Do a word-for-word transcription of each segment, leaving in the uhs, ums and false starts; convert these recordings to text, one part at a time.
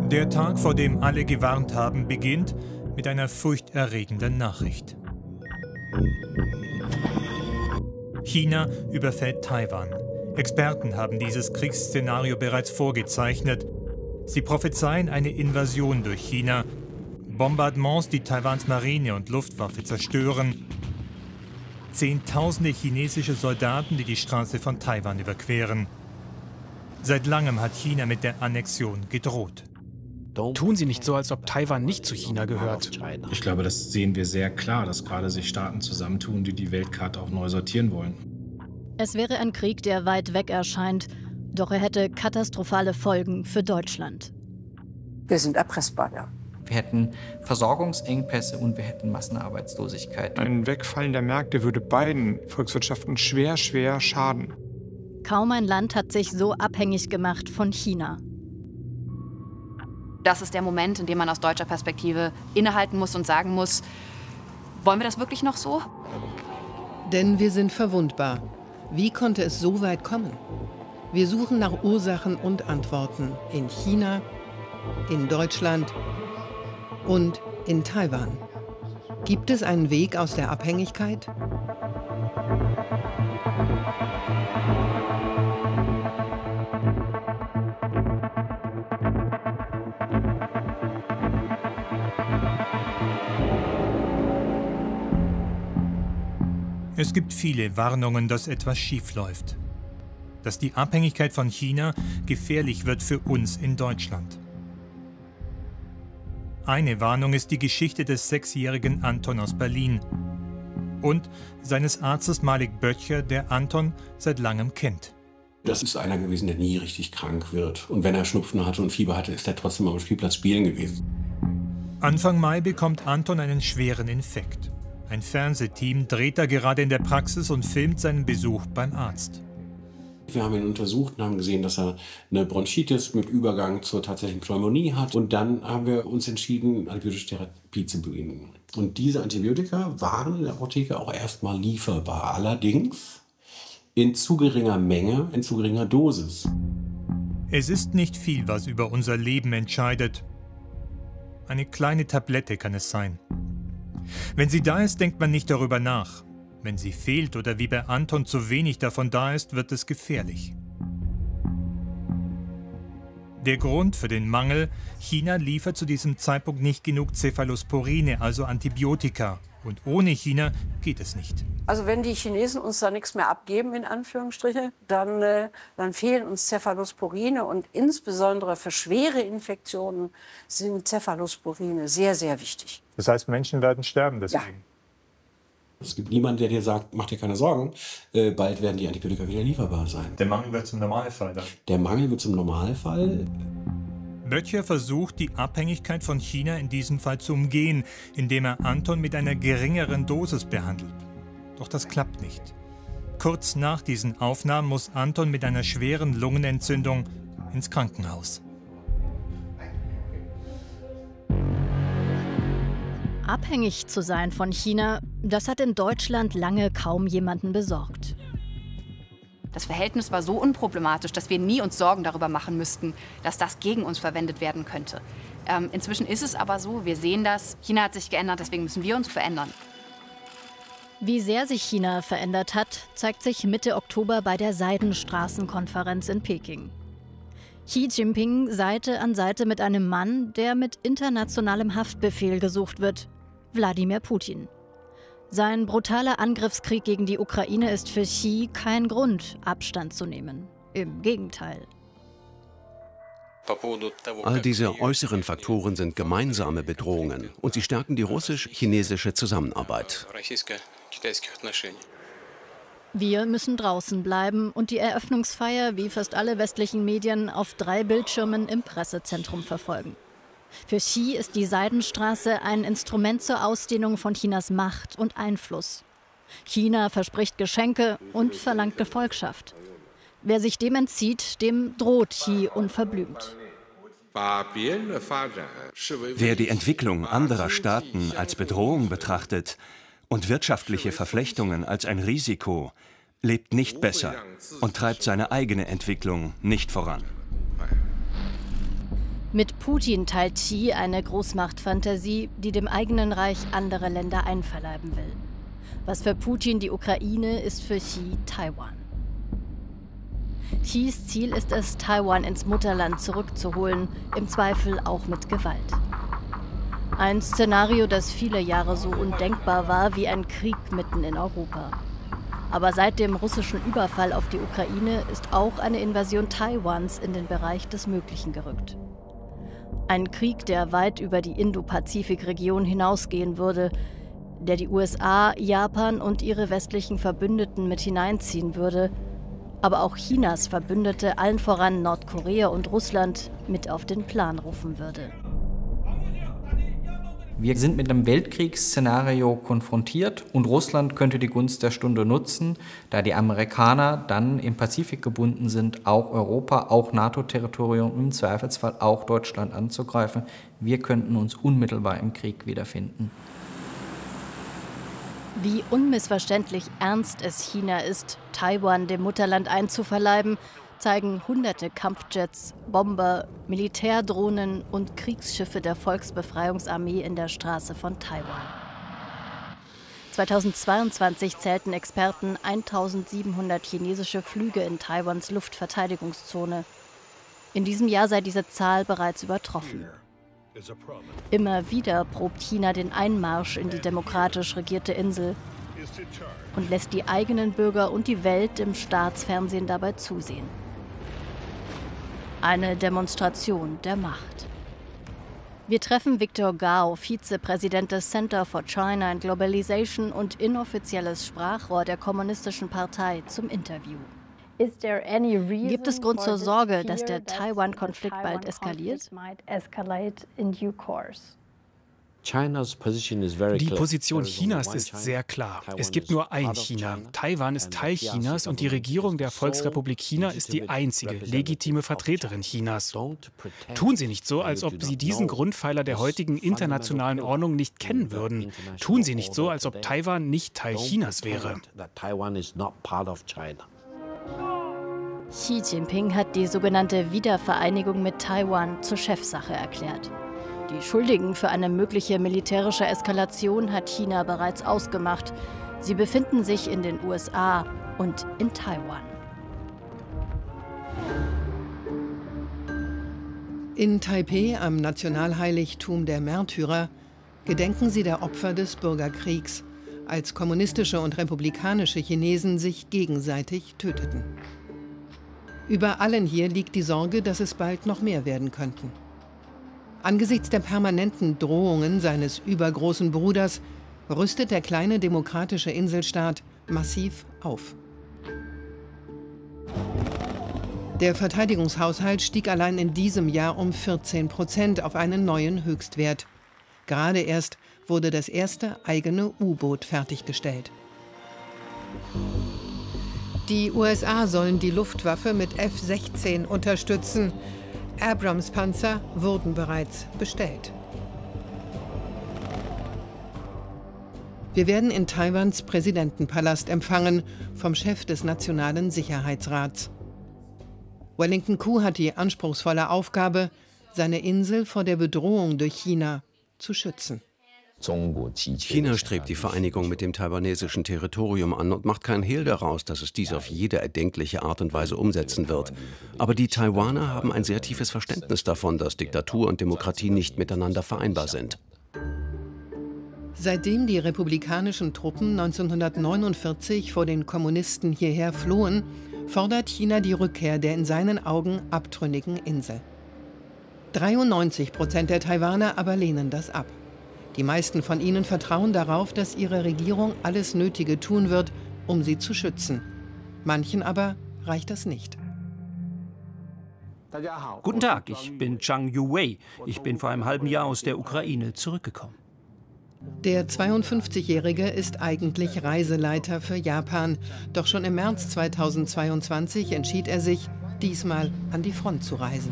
Der Tag, vor dem alle gewarnt haben, beginnt mit einer furchterregenden Nachricht. China überfällt Taiwan. Experten haben dieses Kriegsszenario bereits vorgezeichnet. Sie prophezeien eine Invasion durch China. Bombardements, die Taiwans Marine und Luftwaffe zerstören. Zehntausende chinesische Soldaten, die die Straße von Taiwan überqueren. Seit langem hat China mit der Annexion gedroht. Tun Sie nicht so, als ob Taiwan nicht zu China gehört. Ich glaube, das sehen wir sehr klar, dass gerade sich Staaten zusammentun, die die Weltkarte auch neu sortieren wollen. Es wäre ein Krieg, der weit weg erscheint, doch er hätte katastrophale Folgen für Deutschland. Wir sind erpressbar, ja. Wir hätten Versorgungsengpässe und wir hätten Massenarbeitslosigkeit. Ein Wegfallen der Märkte würde beiden Volkswirtschaften schwer, schwer schaden. Kaum ein Land hat sich so abhängig gemacht von China. Das ist der Moment, in dem man aus deutscher Perspektive innehalten muss und sagen muss, wollen wir das wirklich noch so? Denn wir sind verwundbar. Wie konnte es so weit kommen? Wir suchen nach Ursachen und Antworten in China, in Deutschland und in Taiwan. Gibt es einen Weg aus der Abhängigkeit? Es gibt viele Warnungen, dass etwas schiefläuft. Dass die Abhängigkeit von China gefährlich wird für uns in Deutschland. Eine Warnung ist die Geschichte des sechsjährigen Anton aus Berlin und seines Arztes Malik Böttcher, der Anton seit langem kennt. Das ist einer gewesen, der nie richtig krank wird. Und wenn er Schnupfen hatte und Fieber hatte, ist er trotzdem am Spielplatz spielen gewesen. Anfang Mai bekommt Anton einen schweren Infekt. Ein Fernsehteam dreht da gerade in der Praxis und filmt seinen Besuch beim Arzt. Wir haben ihn untersucht und haben gesehen, dass er eine Bronchitis mit Übergang zur tatsächlichen Pneumonie hat. Und dann haben wir uns entschieden, antibiotische Therapie zu beginnen. Und diese Antibiotika waren in der Apotheke auch erstmal lieferbar. Allerdings in zu geringer Menge, in zu geringer Dosis. Es ist nicht viel, was über unser Leben entscheidet. Eine kleine Tablette kann es sein. Wenn sie da ist, denkt man nicht darüber nach. Wenn sie fehlt oder wie bei Anton zu wenig davon da ist, wird es gefährlich. Der Grund für den Mangel: China liefert zu diesem Zeitpunkt nicht genug Cephalosporine, also Antibiotika. Und ohne China geht es nicht. Also wenn die Chinesen uns da nichts mehr abgeben, in Anführungsstriche, dann, äh, dann fehlen uns Cephalosporine. Und insbesondere für schwere Infektionen sind Cephalosporine sehr, sehr wichtig. Das heißt, Menschen werden sterben deswegen? Ja. Es gibt niemanden, der dir sagt, mach dir keine Sorgen, äh, bald werden die Antibiotika wieder lieferbar sein. Der Mangel wird zum Normalfall dann? Der Mangel wird zum Normalfall. Böttcher versucht, die Abhängigkeit von China in diesem Fall zu umgehen, indem er Anton mit einer geringeren Dosis behandelt. Doch das klappt nicht. Kurz nach diesen Aufnahmen muss Anton mit einer schweren Lungenentzündung ins Krankenhaus. Abhängig zu sein von China, das hat in Deutschland lange kaum jemanden besorgt. Das Verhältnis war so unproblematisch, dass wir nie uns Sorgen darüber machen müssten, dass das gegen uns verwendet werden könnte. Ähm, inzwischen ist es aber so, wir sehen das, China hat sich geändert, deswegen müssen wir uns verändern. Wie sehr sich China verändert hat, zeigt sich Mitte Oktober bei der Seidenstraßenkonferenz in Peking. Xi Jinping Seite an Seite mit einem Mann, der mit internationalem Haftbefehl gesucht wird: Wladimir Putin. Sein brutaler Angriffskrieg gegen die Ukraine ist für Xi kein Grund, Abstand zu nehmen. Im Gegenteil. All diese äußeren Faktoren sind gemeinsame Bedrohungen und sie stärken die russisch-chinesische Zusammenarbeit. Wir müssen draußen bleiben und die Eröffnungsfeier, wie fast alle westlichen Medien, auf drei Bildschirmen im Pressezentrum verfolgen. Für Xi ist die Seidenstraße ein Instrument zur Ausdehnung von Chinas Macht und Einfluss. China verspricht Geschenke und verlangt Gefolgschaft. Wer sich dem entzieht, dem droht Xi unverblümt. Wer die Entwicklung anderer Staaten als Bedrohung betrachtet und wirtschaftliche Verflechtungen als ein Risiko, lebt nicht besser und treibt seine eigene Entwicklung nicht voran. Mit Putin teilt Xi eine Großmachtfantasie, die dem eigenen Reich andere Länder einverleiben will. Was für Putin die Ukraine, ist für Xi Taiwan. Xis Ziel ist es, Taiwan ins Mutterland zurückzuholen, im Zweifel auch mit Gewalt. Ein Szenario, das viele Jahre so undenkbar war wie ein Krieg mitten in Europa. Aber seit dem russischen Überfall auf die Ukraine ist auch eine Invasion Taiwans in den Bereich des Möglichen gerückt. Ein Krieg, der weit über die Indo-Pazifik-Region hinausgehen würde, der die U S A, Japan und ihre westlichen Verbündeten mit hineinziehen würde, aber auch Chinas Verbündete, allen voran Nordkorea und Russland, mit auf den Plan rufen würde. Wir sind mit einem Weltkriegsszenario konfrontiert und Russland könnte die Gunst der Stunde nutzen, da die Amerikaner dann im Pazifik gebunden sind, auch Europa, auch NATO-Territorium und im Zweifelsfall auch Deutschland anzugreifen. Wir könnten uns unmittelbar im Krieg wiederfinden. Wie unmissverständlich ernst es China ist, Taiwan dem Mutterland einzuverleiben, zeigen hunderte Kampfjets, Bomber, Militärdrohnen und Kriegsschiffe der Volksbefreiungsarmee in der Straße von Taiwan. zweitausendzweiundzwanzig zählten Experten eintausendsiebenhundert chinesische Flüge in Taiwans Luftverteidigungszone. In diesem Jahr sei diese Zahl bereits übertroffen. Immer wieder probt China den Einmarsch in die demokratisch regierte Insel und lässt die eigenen Bürger und die Welt im Staatsfernsehen dabei zusehen. Eine Demonstration der Macht. Wir treffen Victor Gao, Vizepräsident des Center for China and Globalization und inoffizielles Sprachrohr der Kommunistischen Partei, zum Interview. Gibt es Grund zur Sorge, dass der Taiwan-Konflikt bald eskaliert? Die Position Chinas ist sehr klar. Es gibt nur ein China. Taiwan ist Teil Chinas und die Regierung der Volksrepublik China ist die einzige legitime Vertreterin Chinas. Tun Sie nicht so, als ob Sie diesen Grundpfeiler der heutigen internationalen Ordnung nicht kennen würden. Tun Sie nicht so, als ob Taiwan nicht Teil Chinas wäre. Xi Jinping hat die sogenannte Wiedervereinigung mit Taiwan zur Chefsache erklärt. Die Schuldigen für eine mögliche militärische Eskalation hat China bereits ausgemacht. Sie befinden sich in den U S A und in Taiwan. In Taipeh, am Nationalheiligtum der Märtyrer, gedenken sie der Opfer des Bürgerkriegs, als kommunistische und republikanische Chinesen sich gegenseitig töteten. Über allen hier liegt die Sorge, dass es bald noch mehr werden könnten. Angesichts der permanenten Drohungen seines übergroßen Bruders rüstet der kleine demokratische Inselstaat massiv auf. Der Verteidigungshaushalt stieg allein in diesem Jahr um vierzehn Prozent auf einen neuen Höchstwert. Gerade erst wurde das erste eigene U-Boot fertiggestellt. Die U S A sollen die Luftwaffe mit F sechzehn unterstützen. Abrams-Panzer wurden bereits bestellt. Wir werden in Taiwans Präsidentenpalast empfangen vom Chef des Nationalen Sicherheitsrats. Wellington Koo hat die anspruchsvolle Aufgabe, seine Insel vor der Bedrohung durch China zu schützen. China strebt die Vereinigung mit dem taiwanesischen Territorium an und macht kein Hehl daraus, dass es dies auf jede erdenkliche Art und Weise umsetzen wird. Aber die Taiwaner haben ein sehr tiefes Verständnis davon, dass Diktatur und Demokratie nicht miteinander vereinbar sind. Seitdem die republikanischen Truppen neunzehnhundertneunundvierzig vor den Kommunisten hierher flohen, fordert China die Rückkehr der in seinen Augen abtrünnigen Insel. dreiundneunzig Prozent der Taiwaner aber lehnen das ab. Die meisten von ihnen vertrauen darauf, dass ihre Regierung alles Nötige tun wird, um sie zu schützen. Manchen aber reicht das nicht. Guten Tag, ich bin Zhang Yuwei. Ich bin vor einem halben Jahr aus der Ukraine zurückgekommen. Der zweiundfünfzigjährige ist eigentlich Reiseleiter für Japan. Doch schon im März zweitausendzweiundzwanzig entschied er sich, diesmal an die Front zu reisen.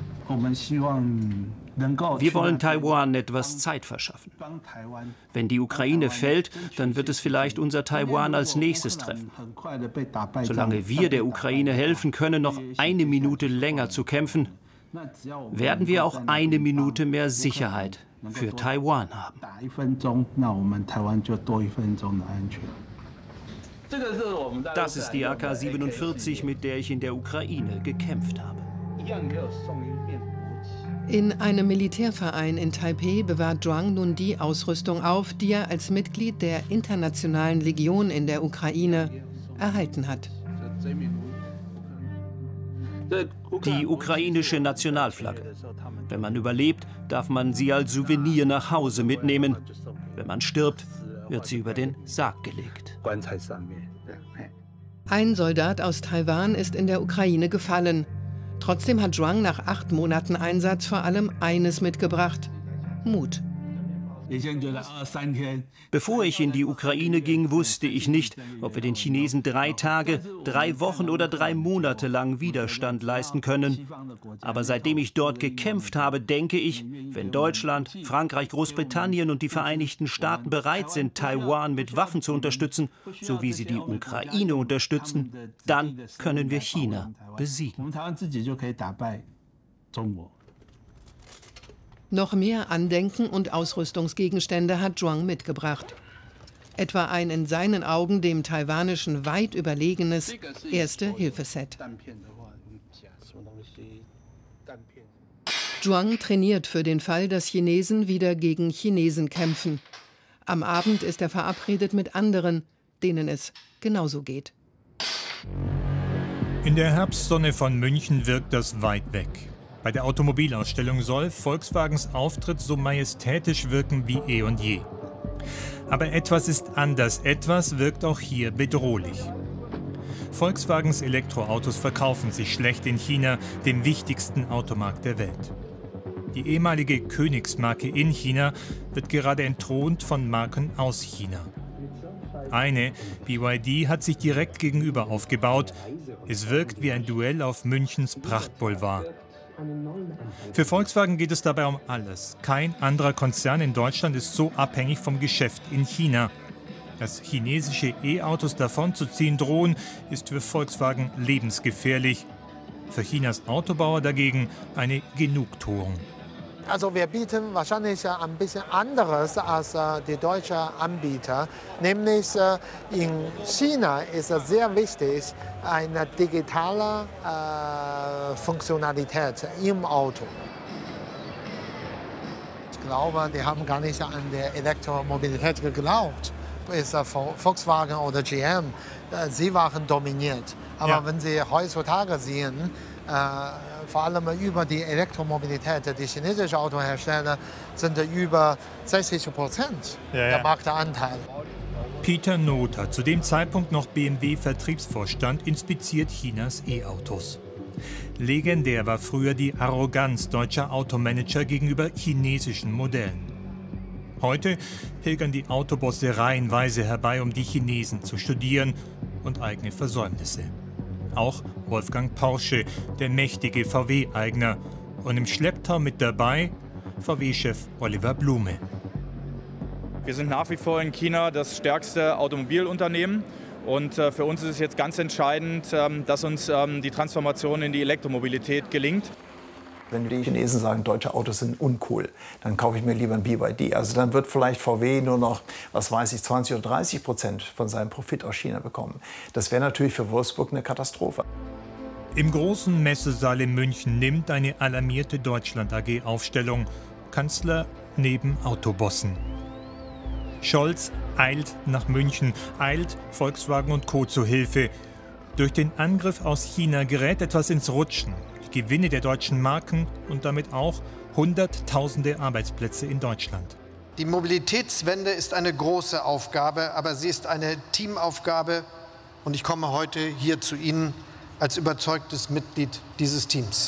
Wir wollen Taiwan etwas Zeit verschaffen. Wenn die Ukraine fällt, dann wird es vielleicht unser Taiwan als nächstes treffen. Solange wir der Ukraine helfen können, noch eine Minute länger zu kämpfen, werden wir auch eine Minute mehr Sicherheit für Taiwan haben. Das ist die A K siebenundvierzig, mit der ich in der Ukraine gekämpft habe. In einem Militärverein in Taipeh bewahrt Zhuang nun die Ausrüstung auf, die er als Mitglied der Internationalen Legion in der Ukraine erhalten hat. Die ukrainische Nationalflagge. Wenn man überlebt, darf man sie als Souvenir nach Hause mitnehmen. Wenn man stirbt, wird sie über den Sarg gelegt. Ein Soldat aus Taiwan ist in der Ukraine gefallen. Trotzdem hat Zhuang nach acht Monaten Einsatz vor allem eines mitgebracht: Mut. Bevor ich in die Ukraine ging, wusste ich nicht, ob wir den Chinesen drei Tage, drei Wochen oder drei Monate lang Widerstand leisten können. Aber seitdem ich dort gekämpft habe, denke ich, wenn Deutschland, Frankreich, Großbritannien und die Vereinigten Staaten bereit sind, Taiwan mit Waffen zu unterstützen, so wie sie die Ukraine unterstützen, dann können wir China besiegen. Noch mehr Andenken und Ausrüstungsgegenstände hat Zhuang mitgebracht. Etwa ein in seinen Augen dem taiwanischen weit überlegenes Erste-Hilfe-Set. Zhuang trainiert für den Fall, dass Chinesen wieder gegen Chinesen kämpfen. Am Abend ist er verabredet mit anderen, denen es genauso geht. In der Herbstsonne von München wirkt das weit weg. Bei der Automobilausstellung soll Volkswagens Auftritt so majestätisch wirken wie eh und je. Aber etwas ist anders, etwas wirkt auch hier bedrohlich. Volkswagens Elektroautos verkaufen sich schlecht in China, dem wichtigsten Automarkt der Welt. Die ehemalige Königsmarke in China wird gerade entthront von Marken aus China. Eine, B Y D, hat sich direkt gegenüber aufgebaut. Es wirkt wie ein Duell auf Münchens Prachtboulevard. Für Volkswagen geht es dabei um alles. Kein anderer Konzern in Deutschland ist so abhängig vom Geschäft in China. Dass chinesische E-Autos davonzuziehen drohen, ist für Volkswagen lebensgefährlich. Für Chinas Autobauer dagegen eine Genugtuung. Also wir bieten wahrscheinlich ein bisschen anderes als die deutschen Anbieter. Nämlich in China ist es sehr wichtig, eine digitale äh, Funktionalität im Auto. Ich glaube, die haben gar nicht an die Elektromobilität geglaubt. Ist Volkswagen oder G M, sie waren dominiert. Aber ja, wenn Sie heutzutage sehen, äh, vor allem über die Elektromobilität, die chinesischen Autohersteller sind über sechzig Prozent ja, ja. der Marktanteil. Peter Noter, zu dem Zeitpunkt noch B M W-Vertriebsvorstand, inspiziert Chinas E-Autos. Legendär war früher die Arroganz deutscher Automanager gegenüber chinesischen Modellen. Heute pilgern die Autobosse reihenweise herbei, um die Chinesen zu studieren und eigene Versäumnisse. Auch Wolfgang Porsche, der mächtige V W-Eigner. Und im Schlepptau mit dabei V W-Chef Oliver Blume. Wir sind nach wie vor in China das stärkste Automobilunternehmen. Und äh, für uns ist es jetzt ganz entscheidend, ähm, dass uns ähm, die Transformation in die Elektromobilität gelingt. Wenn die Chinesen sagen, deutsche Autos sind uncool, dann kaufe ich mir lieber ein B Y D. Also dann wird vielleicht V W nur noch, was weiß ich, zwanzig oder dreißig Prozent von seinem Profit aus China bekommen. Das wäre natürlich für Wolfsburg eine Katastrophe. Im großen Messesaal in München nimmt eine alarmierte Deutschland A G Aufstellung. Kanzler neben Autobossen. Scholz eilt nach München, eilt Volkswagen und Co. zu Hilfe. Durch den Angriff aus China gerät etwas ins Rutschen. Die Gewinne der deutschen Marken und damit auch Hunderttausende Arbeitsplätze in Deutschland. Die Mobilitätswende ist eine große Aufgabe, aber sie ist eine Teamaufgabe. Und ich komme heute hier zu Ihnen als überzeugtes Mitglied dieses Teams.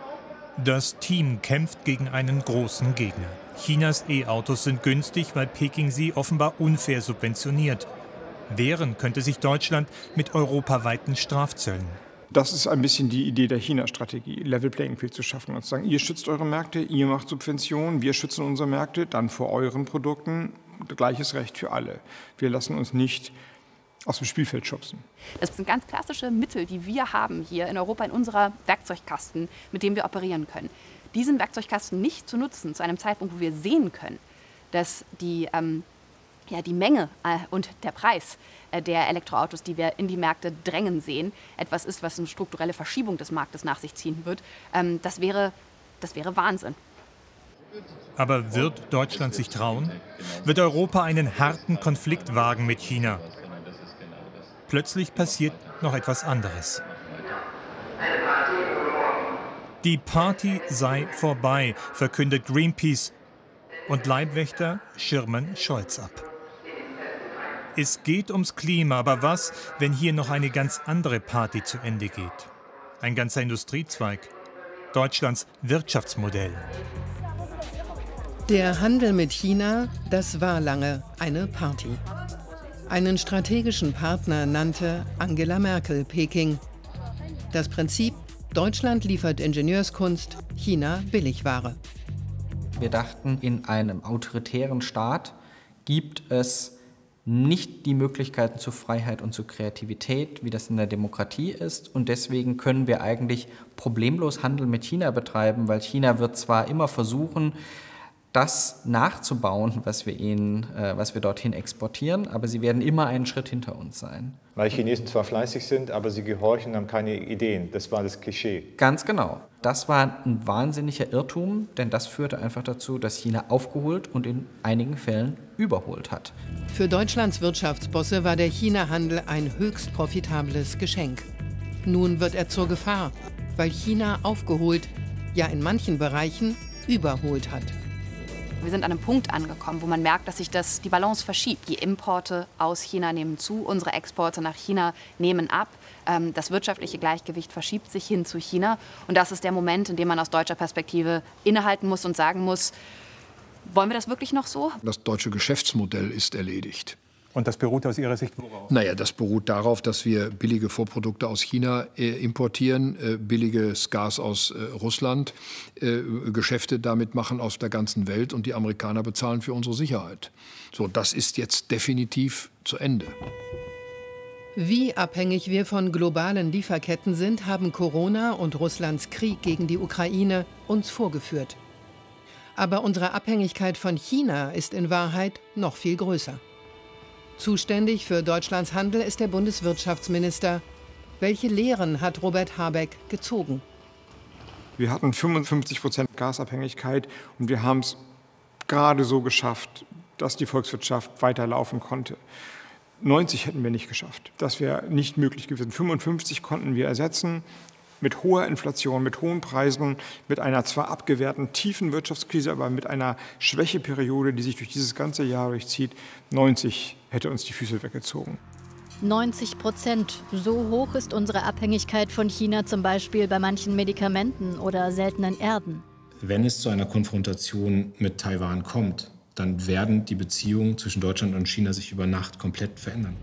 Das Team kämpft gegen einen großen Gegner. Chinas E-Autos sind günstig, weil Peking sie offenbar unfair subventioniert. Wehren könnte sich Deutschland mit europaweiten Strafzöllen. Das ist ein bisschen die Idee der China-Strategie, Level Playing Field zu schaffen und zu sagen, ihr schützt eure Märkte, ihr macht Subventionen, wir schützen unsere Märkte, dann vor euren Produkten, gleiches Recht für alle. Wir lassen uns nicht Aus dem Spielfeld schubsen. Das sind ganz klassische Mittel, die wir haben hier in Europa in unserer Werkzeugkasten, mit dem wir operieren können. Diesen Werkzeugkasten nicht zu nutzen, zu einem Zeitpunkt, wo wir sehen können, dass die, ähm, ja, die Menge äh, und der Preis äh, der Elektroautos, die wir in die Märkte drängen sehen, etwas ist, was eine strukturelle Verschiebung des Marktes nach sich ziehen wird, ähm, das wäre, das wäre Wahnsinn. Aber wird Deutschland sich trauen? Wird Europa einen harten Konflikt wagen mit China? Plötzlich passiert noch etwas anderes. Die Party sei vorbei, verkündet Greenpeace. Und Leibwächter schirmen Scholz ab. Es geht ums Klima, aber was, wenn hier noch eine ganz andere Party zu Ende geht? Ein ganzer Industriezweig. Deutschlands Wirtschaftsmodell. Der Handel mit China, das war lange eine Party. Einen strategischen Partner nannte Angela Merkel Peking. Das Prinzip: Deutschland liefert Ingenieurskunst, China Billigware. Wir dachten, in einem autoritären Staat gibt es nicht die Möglichkeiten zu Freiheit und zu Kreativität, wie das in der Demokratie ist. Und deswegen können wir eigentlich problemlos Handel mit China betreiben, weil China wird zwar immer versuchen, das nachzubauen, was wir ihnen, äh, was wir dorthin exportieren, aber sie werden immer einen Schritt hinter uns sein. Weil Chinesen zwar fleißig sind, aber sie gehorchen und haben keine Ideen. Das war das Klischee. Ganz genau. Das war ein wahnsinniger Irrtum, denn das führte einfach dazu, dass China aufgeholt und in einigen Fällen überholt hat. Für Deutschlands Wirtschaftsbosse war der China-Handel ein höchst profitables Geschenk. Nun wird er zur Gefahr, weil China aufgeholt, ja in manchen Bereichen überholt hat. Wir sind an einem Punkt angekommen, wo man merkt, dass sich das, die Balance verschiebt. Die Importe aus China nehmen zu, unsere Exporte nach China nehmen ab. Ähm, das wirtschaftliche Gleichgewicht verschiebt sich hin zu China. Und das ist der Moment, in dem man aus deutscher Perspektive innehalten muss und sagen muss, wollen wir das wirklich noch so? Das deutsche Geschäftsmodell ist erledigt. Und das beruht aus Ihrer Sicht worauf? Naja, das beruht darauf, dass wir billige Vorprodukte aus China äh, importieren, äh, billiges Gas aus äh, Russland, äh, Geschäfte damit machen aus der ganzen Welt und die Amerikaner bezahlen für unsere Sicherheit. So, das ist jetzt definitiv zu Ende. Wie abhängig wir von globalen Lieferketten sind, haben Corona und Russlands Krieg gegen die Ukraine uns vorgeführt. Aber unsere Abhängigkeit von China ist in Wahrheit noch viel größer. Zuständig für Deutschlands Handel ist der Bundeswirtschaftsminister. Welche Lehren hat Robert Habeck gezogen? Wir hatten fünfundfünfzig Prozent Gasabhängigkeit und wir haben es gerade so geschafft, dass die Volkswirtschaft weiterlaufen konnte. neunzig hätten wir nicht geschafft. Das wäre nicht möglich gewesen. fünfundfünfzig konnten wir ersetzen. Mit hoher Inflation, mit hohen Preisen, mit einer zwar abgewehrten tiefen Wirtschaftskrise, aber mit einer Schwächeperiode, die sich durch dieses ganze Jahr durchzieht. neunzig hätte uns die Füße weggezogen. neunzig Prozent. So hoch ist unsere Abhängigkeit von China zum Beispiel bei manchen Medikamenten oder seltenen Erden. Wenn es zu einer Konfrontation mit Taiwan kommt, dann werden die Beziehungen zwischen Deutschland und China sich über Nacht komplett verändern.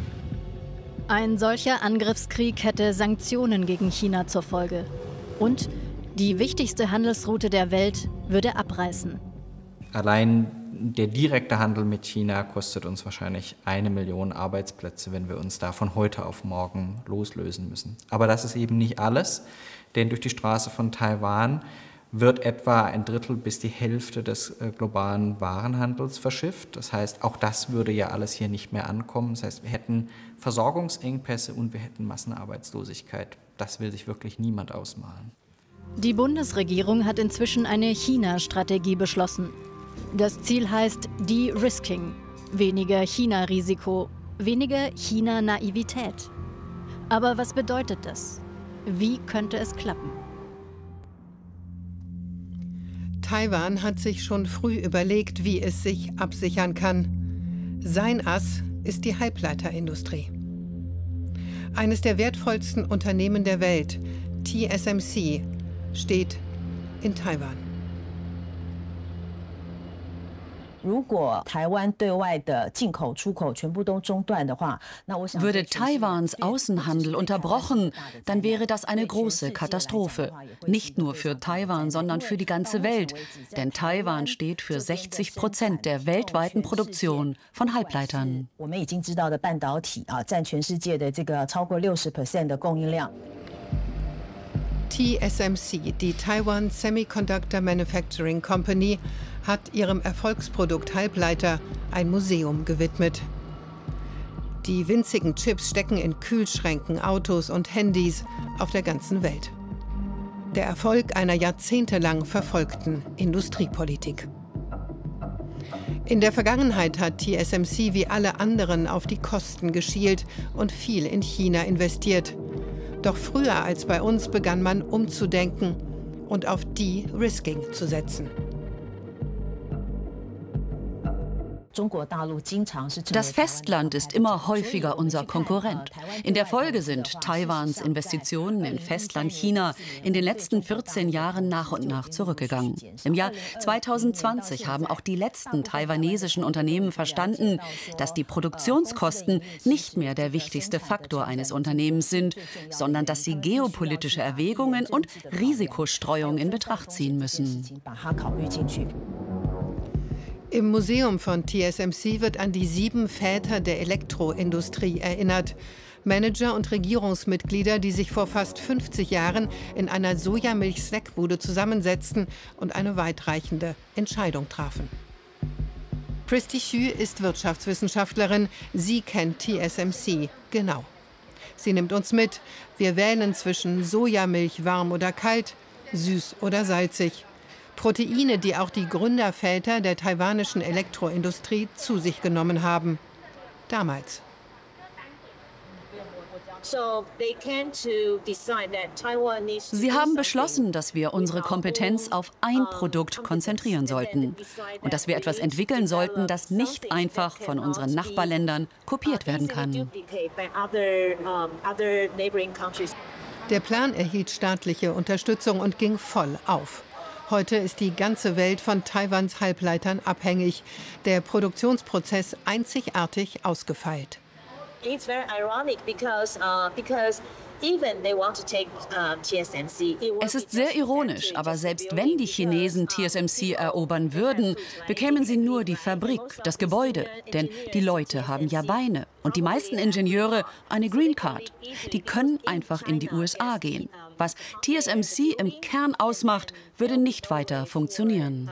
Ein solcher Angriffskrieg hätte Sanktionen gegen China zur Folge. Und die wichtigste Handelsroute der Welt würde abreißen. Allein der direkte Handel mit China kostet uns wahrscheinlich eine Million Arbeitsplätze, wenn wir uns da von heute auf morgen loslösen müssen. Aber das ist eben nicht alles, denn durch die Straße von Taiwan wird etwa ein Drittel bis die Hälfte des äh, globalen Warenhandels verschifft. Das heißt, auch das würde ja alles hier nicht mehr ankommen. Das heißt, wir hätten Versorgungsengpässe und wir hätten Massenarbeitslosigkeit. Das will sich wirklich niemand ausmalen. Die Bundesregierung hat inzwischen eine China-Strategie beschlossen. Das Ziel heißt De-Risking. Weniger China-Risiko, weniger China-Naivität. Aber was bedeutet das? Wie könnte es klappen? Taiwan hat sich schon früh überlegt, wie es sich absichern kann. Sein Ass ist die Halbleiterindustrie. Eines der wertvollsten Unternehmen der Welt, T S M C, steht in Taiwan. Würde Taiwans Außenhandel unterbrochen, dann wäre das eine große Katastrophe. Nicht nur für Taiwan, sondern für die ganze Welt. Denn Taiwan steht für sechzig Prozent der weltweiten Produktion von Halbleitern. T S M C, die Taiwan Semiconductor Manufacturing Company, hat ihrem Erfolgsprodukt Halbleiter ein Museum gewidmet. Die winzigen Chips stecken in Kühlschränken, Autos und Handys auf der ganzen Welt. Der Erfolg einer jahrzehntelang verfolgten Industriepolitik. In der Vergangenheit hat T S M C wie alle anderen auf die Kosten geschielt und viel in China investiert. Doch früher als bei uns begann man umzudenken und auf De-Risking zu setzen. Das Festland ist immer häufiger unser Konkurrent. In der Folge sind Taiwans Investitionen in Festland China in den letzten vierzehn Jahren nach und nach zurückgegangen. Im Jahr zweitausendzwanzig haben auch die letzten taiwanesischen Unternehmen verstanden, dass die Produktionskosten nicht mehr der wichtigste Faktor eines Unternehmens sind, sondern dass sie geopolitische Erwägungen und Risikostreuung in Betracht ziehen müssen. Im Museum von T S M C wird an die sieben Väter der Elektroindustrie erinnert. Manager und Regierungsmitglieder, die sich vor fast fünfzig Jahren in einer Sojamilch-Snackbude zusammensetzten und eine weitreichende Entscheidung trafen. Christy Xu ist Wirtschaftswissenschaftlerin. Sie kennt T S M C genau. Sie nimmt uns mit. Wir wählen zwischen Sojamilch warm oder kalt, süß oder salzig. Proteine, die auch die Gründerväter der taiwanischen Elektroindustrie zu sich genommen haben. Damals. Sie haben beschlossen, dass wir unsere Kompetenz auf ein Produkt konzentrieren sollten und dass wir etwas entwickeln sollten, das nicht einfach von unseren Nachbarländern kopiert werden kann. Der Plan erhielt staatliche Unterstützung und ging voll auf. Heute ist die ganze Welt von Taiwans Halbleitern abhängig. Der Produktionsprozess einzigartig ausgefeilt. Es ist sehr ironisch, aber selbst wenn die Chinesen T S M C erobern würden, bekämen sie nur die Fabrik, das Gebäude. Denn die Leute haben ja Beine und die meisten Ingenieure eine Green Card. Die können einfach in die U S A gehen. Was T S M C im Kern ausmacht, würde nicht weiter funktionieren.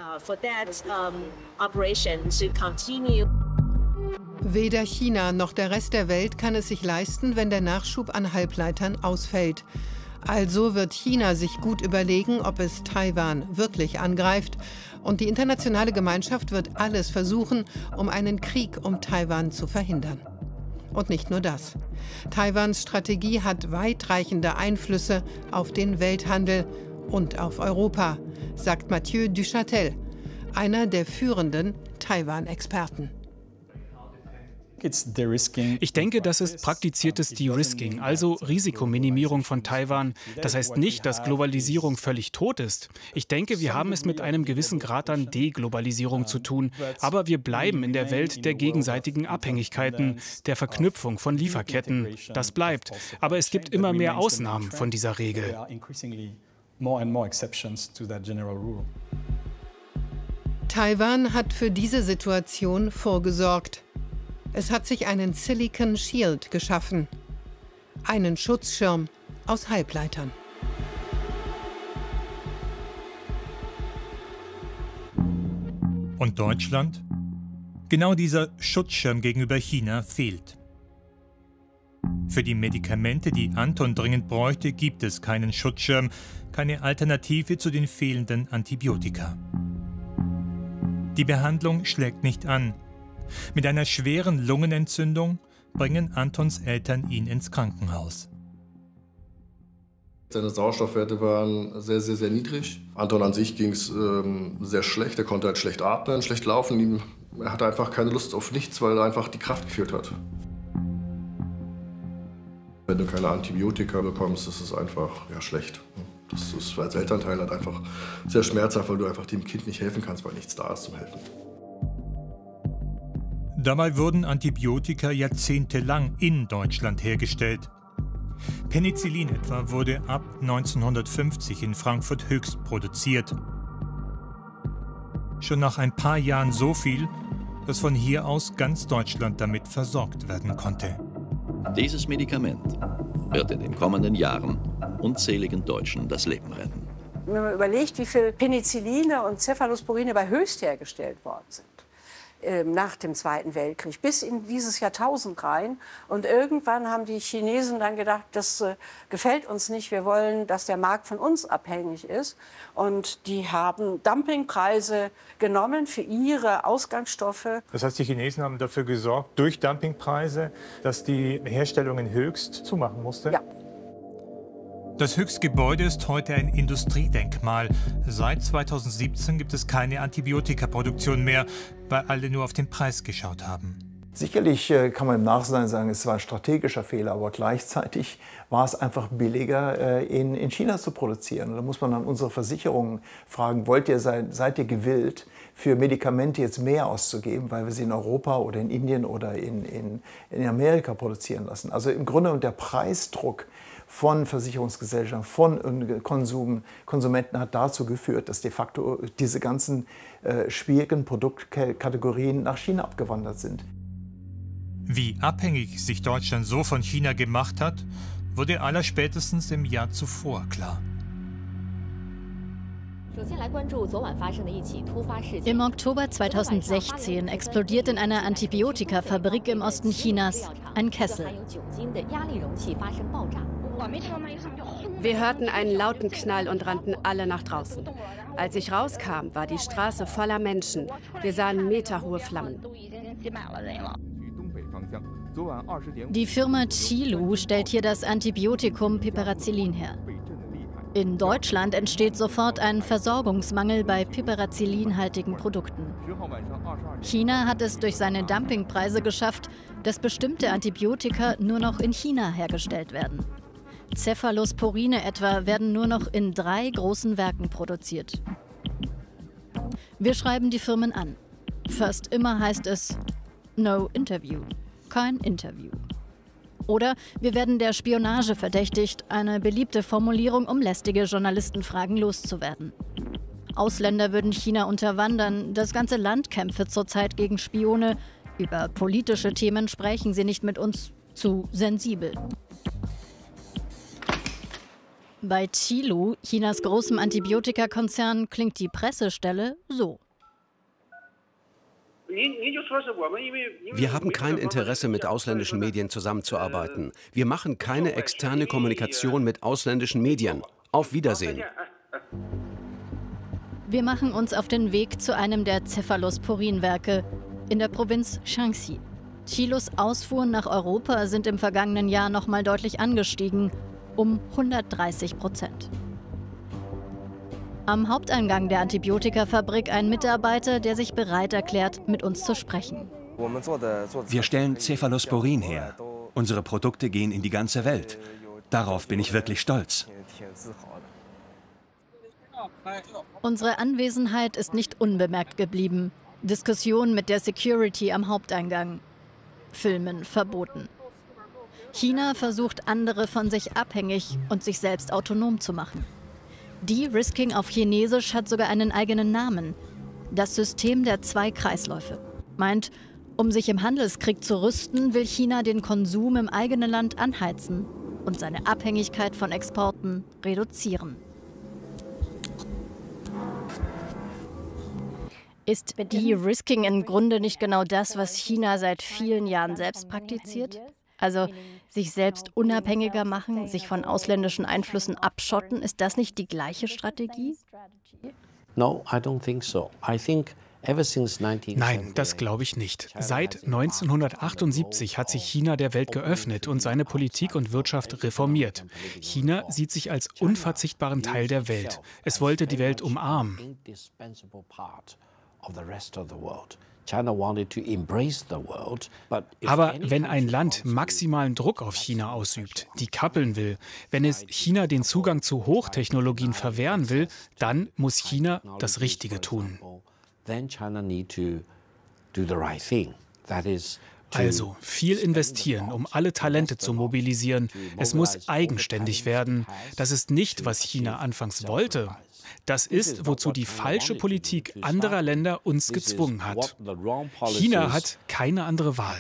Weder China noch der Rest der Welt kann es sich leisten, wenn der Nachschub an Halbleitern ausfällt. Also wird China sich gut überlegen, ob es Taiwan wirklich angreift. Und die internationale Gemeinschaft wird alles versuchen, um einen Krieg um Taiwan zu verhindern. Und nicht nur das. Taiwans Strategie hat weitreichende Einflüsse auf den Welthandel und auf Europa, sagt Mathieu Duchatel, einer der führenden Taiwan-Experten. Ich denke, das ist praktiziertes De-Risking, also Risikominimierung von Taiwan. Das heißt nicht, dass Globalisierung völlig tot ist. Ich denke, wir haben es mit einem gewissen Grad an Deglobalisierung zu tun. Aber wir bleiben in der Welt der gegenseitigen Abhängigkeiten, der Verknüpfung von Lieferketten. Das bleibt. Aber es gibt immer mehr Ausnahmen von dieser Regel. Taiwan hat für diese Situation vorgesorgt. Es hat sich einen Silicon Shield geschaffen, einen Schutzschirm aus Halbleitern. Und Deutschland? Genau dieser Schutzschirm gegenüber China fehlt. Für die Medikamente, die Anton dringend bräuchte, gibt es keinen Schutzschirm, keine Alternative zu den fehlenden Antibiotika. Die Behandlung schlägt nicht an. Mit einer schweren Lungenentzündung bringen Antons Eltern ihn ins Krankenhaus. Seine Sauerstoffwerte waren sehr, sehr, sehr niedrig. Anton an sich ging es ähm, sehr schlecht. Er konnte halt schlecht atmen, schlecht laufen. Er hatte einfach keine Lust auf nichts, weil er einfach die Kraft gefehlt hat. Wenn du keine Antibiotika bekommst, ist es einfach ja, schlecht. Das ist als Elternteil halt einfach sehr schmerzhaft, weil du einfach dem Kind nicht helfen kannst, weil nichts da ist zum Helfen. Dabei wurden Antibiotika jahrzehntelang in Deutschland hergestellt. Penicillin etwa wurde ab neunzehnhundertfünfzig in Frankfurt Höchst produziert. Schon nach ein paar Jahren so viel, dass von hier aus ganz Deutschland damit versorgt werden konnte. Dieses Medikament wird in den kommenden Jahren unzähligen Deutschen das Leben retten. Wenn man überlegt, wie viel Penicilline und Cephalosporine bei Höchst hergestellt worden sind, nach dem Zweiten Weltkrieg, bis in dieses Jahrtausend rein. Und irgendwann haben die Chinesen dann gedacht, das äh, gefällt uns nicht, wir wollen, dass der Markt von uns abhängig ist. Und die haben Dumpingpreise genommen für ihre Ausgangsstoffe. Das heißt, die Chinesen haben dafür gesorgt, durch Dumpingpreise, dass die Herstellung in Höchst zumachen musste? Ja. Das Höchst-Gebäude ist heute ein Industriedenkmal. Seit zweitausendsiebzehn gibt es keine Antibiotikaproduktion mehr, weil alle nur auf den Preis geschaut haben. Sicherlich kann man im Nachhinein sagen, es war ein strategischer Fehler, aber gleichzeitig war es einfach billiger, in, in China zu produzieren. Und da muss man dann unsere Versicherungen fragen, wollt ihr, seid, seid ihr gewillt, für Medikamente jetzt mehr auszugeben, weil wir sie in Europa oder in Indien oder in, in, in Amerika produzieren lassen? Also im Grunde genommen der Preisdruck von Versicherungsgesellschaften, von Konsum, Konsumenten hat dazu geführt, dass de facto diese ganzen äh, schwierigen Produktkategorien nach China abgewandert sind. Wie abhängig sich Deutschland so von China gemacht hat, wurde allerspätestens im Jahr zuvor klar. Im Oktober zweitausendsechzehn explodiert in einer Antibiotikafabrik im Osten Chinas ein Kessel. Wir hörten einen lauten Knall und rannten alle nach draußen. Als ich rauskam, war die Straße voller Menschen. Wir sahen meterhohe Flammen. Die Firma Qilu stellt hier das Antibiotikum Piperacillin her. In Deutschland entsteht sofort ein Versorgungsmangel bei piperacillinhaltigen Produkten. China hat es durch seine Dumpingpreise geschafft, dass bestimmte Antibiotika nur noch in China hergestellt werden. Cephalosporine etwa werden nur noch in drei großen Werken produziert. Wir schreiben die Firmen an. Fast immer heißt es No Interview, kein Interview. Oder wir werden der Spionage verdächtigt, eine beliebte Formulierung, um lästige Journalistenfragen loszuwerden. Ausländer würden China unterwandern, das ganze Land kämpfe zurzeit gegen Spione. Über politische Themen sprechen sie nicht mit uns, zu sensibel. Bei Qilu, Chinas großem Antibiotikakonzern, klingt die Pressestelle so. Wir haben kein Interesse, mit ausländischen Medien zusammenzuarbeiten. Wir machen keine externe Kommunikation mit ausländischen Medien. Auf Wiedersehen. Wir machen uns auf den Weg zu einem der Cephalosporinwerke in der Provinz Shaanxi. Qilus Ausfuhren nach Europa sind im vergangenen Jahr noch mal deutlich angestiegen, um hundertdreißig Prozent. Am Haupteingang der Antibiotikafabrik ein Mitarbeiter, der sich bereit erklärt, mit uns zu sprechen. Wir stellen Cephalosporin her. Unsere Produkte gehen in die ganze Welt. Darauf bin ich wirklich stolz. Unsere Anwesenheit ist nicht unbemerkt geblieben. Diskussion mit der Security am Haupteingang. Filmen verboten. China versucht, andere von sich abhängig und sich selbst autonom zu machen. De-Risking auf Chinesisch hat sogar einen eigenen Namen. Das System der zwei Kreisläufe. Meint, um sich im Handelskrieg zu rüsten, will China den Konsum im eigenen Land anheizen und seine Abhängigkeit von Exporten reduzieren. Ist De-Risking im Grunde nicht genau das, was China seit vielen Jahren selbst praktiziert? Also sich selbst unabhängiger machen, sich von ausländischen Einflüssen abschotten, ist das nicht die gleiche Strategie? Nein, das glaube ich nicht. Seit neunzehnhundertachtundsiebzig hat sich China der Welt geöffnet und seine Politik und Wirtschaft reformiert. China sieht sich als unverzichtbaren Teil der Welt. Es wollte die Welt umarmen. Aber wenn ein Land maximalen Druck auf China ausübt, die kappeln will, wenn es China den Zugang zu Hochtechnologien verwehren will, dann muss China das Richtige tun. Also viel investieren, um alle Talente zu mobilisieren. Es muss eigenständig werden. Das ist nicht, was China anfangs wollte. Das ist, wozu die falsche Politik anderer Länder uns gezwungen hat. China hat keine andere Wahl.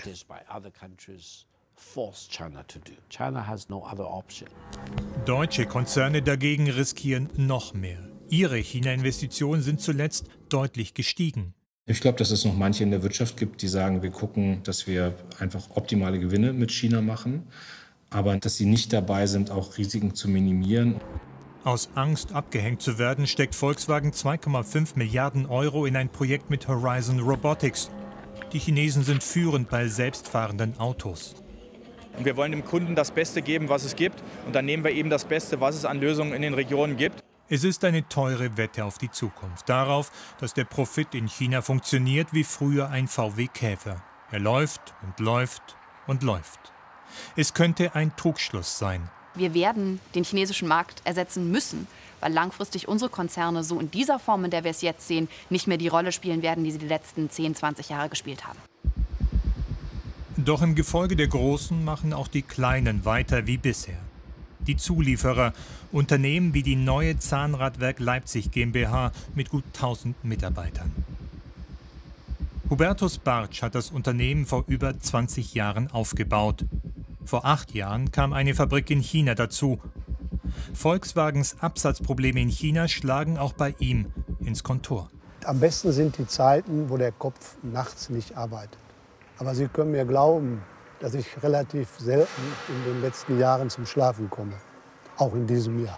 Deutsche Konzerne dagegen riskieren noch mehr. Ihre China-Investitionen sind zuletzt deutlich gestiegen. Ich glaube, dass es noch manche in der Wirtschaft gibt, die sagen, wir gucken, dass wir einfach optimale Gewinne mit China machen, aber dass sie nicht dabei sind, auch Risiken zu minimieren. Aus Angst, abgehängt zu werden, steckt Volkswagen zwei Komma fünf Milliarden Euro in ein Projekt mit Horizon Robotics. Die Chinesen sind führend bei selbstfahrenden Autos. Und wir wollen dem Kunden das Beste geben, was es gibt. Und dann nehmen wir eben das Beste, was es an Lösungen in den Regionen gibt. Es ist eine teure Wette auf die Zukunft, darauf, dass der Profit in China funktioniert wie früher ein V W Käfer. Er läuft und läuft und läuft. Es könnte ein Trugschluss sein. Wir werden den chinesischen Markt ersetzen müssen, weil langfristig unsere Konzerne so in dieser Form, in der wir es jetzt sehen, nicht mehr die Rolle spielen werden, die sie die letzten zehn, zwanzig Jahre gespielt haben. Doch im Gefolge der Großen machen auch die Kleinen weiter wie bisher. Die Zulieferer, Unternehmen wie die Neue Zahnradwerk Leipzig GmbH mit gut tausend Mitarbeitern. Hubertus Bartsch hat das Unternehmen vor über zwanzig Jahren aufgebaut. Vor acht Jahren kam eine Fabrik in China dazu. Volkswagens Absatzprobleme in China schlagen auch bei ihm ins Kontor. Am besten sind die Zeiten, wo der Kopf nachts nicht arbeitet. Aber Sie können mir glauben, dass ich relativ selten in den letzten Jahren zum Schlafen komme. Auch in diesem Jahr.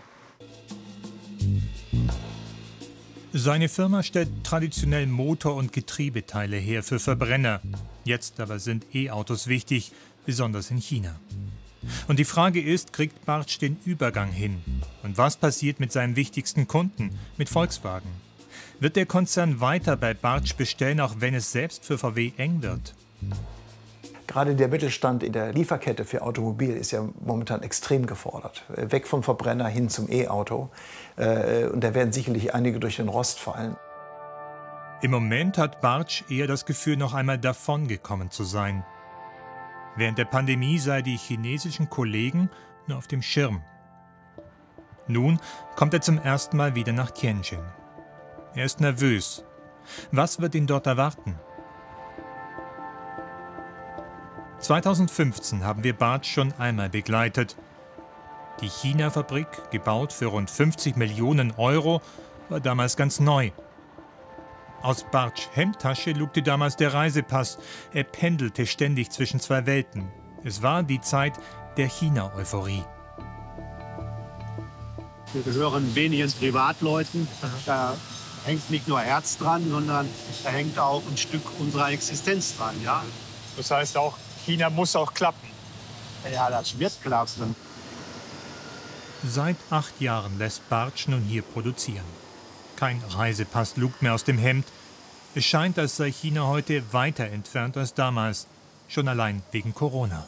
Seine Firma stellt traditionell Motor- und Getriebeteile her für Verbrenner. Jetzt aber sind E-Autos wichtig, besonders in China. Und die Frage ist, kriegt Bartsch den Übergang hin? Und was passiert mit seinem wichtigsten Kunden, mit Volkswagen? Wird der Konzern weiter bei Bartsch bestellen, auch wenn es selbst für V W eng wird? Gerade der Mittelstand in der Lieferkette für Automobil ist ja momentan extrem gefordert. Weg vom Verbrenner hin zum E-Auto. Und da werden sicherlich einige durch den Rost fallen. Im Moment hat Bartsch eher das Gefühl, noch einmal davongekommen zu sein. Während der Pandemie sei die chinesischen Kollegen nur auf dem Schirm. Nun kommt er zum ersten Mal wieder nach Tianjin. Er ist nervös. Was wird ihn dort erwarten? zweitausendfünfzehn haben wir Bartsch schon einmal begleitet. Die China-Fabrik, gebaut für rund fünfzig Millionen Euro, war damals ganz neu. Aus Bartsch' Hemdtasche lugte damals der Reisepass. Er pendelte ständig zwischen zwei Welten. Es war die Zeit der China-Euphorie. Wir gehören wenigen Privatleuten. Da hängt nicht nur Herz dran, sondern da hängt auch ein Stück unserer Existenz dran. Ja? Das heißt auch, China muss auch klappen. Ja, das wird klappen. Seit acht Jahren lässt Bartsch nun hier produzieren. Kein Reisepass lugt mehr aus dem Hemd. Es scheint, als sei China heute weiter entfernt als damals, schon allein wegen Corona.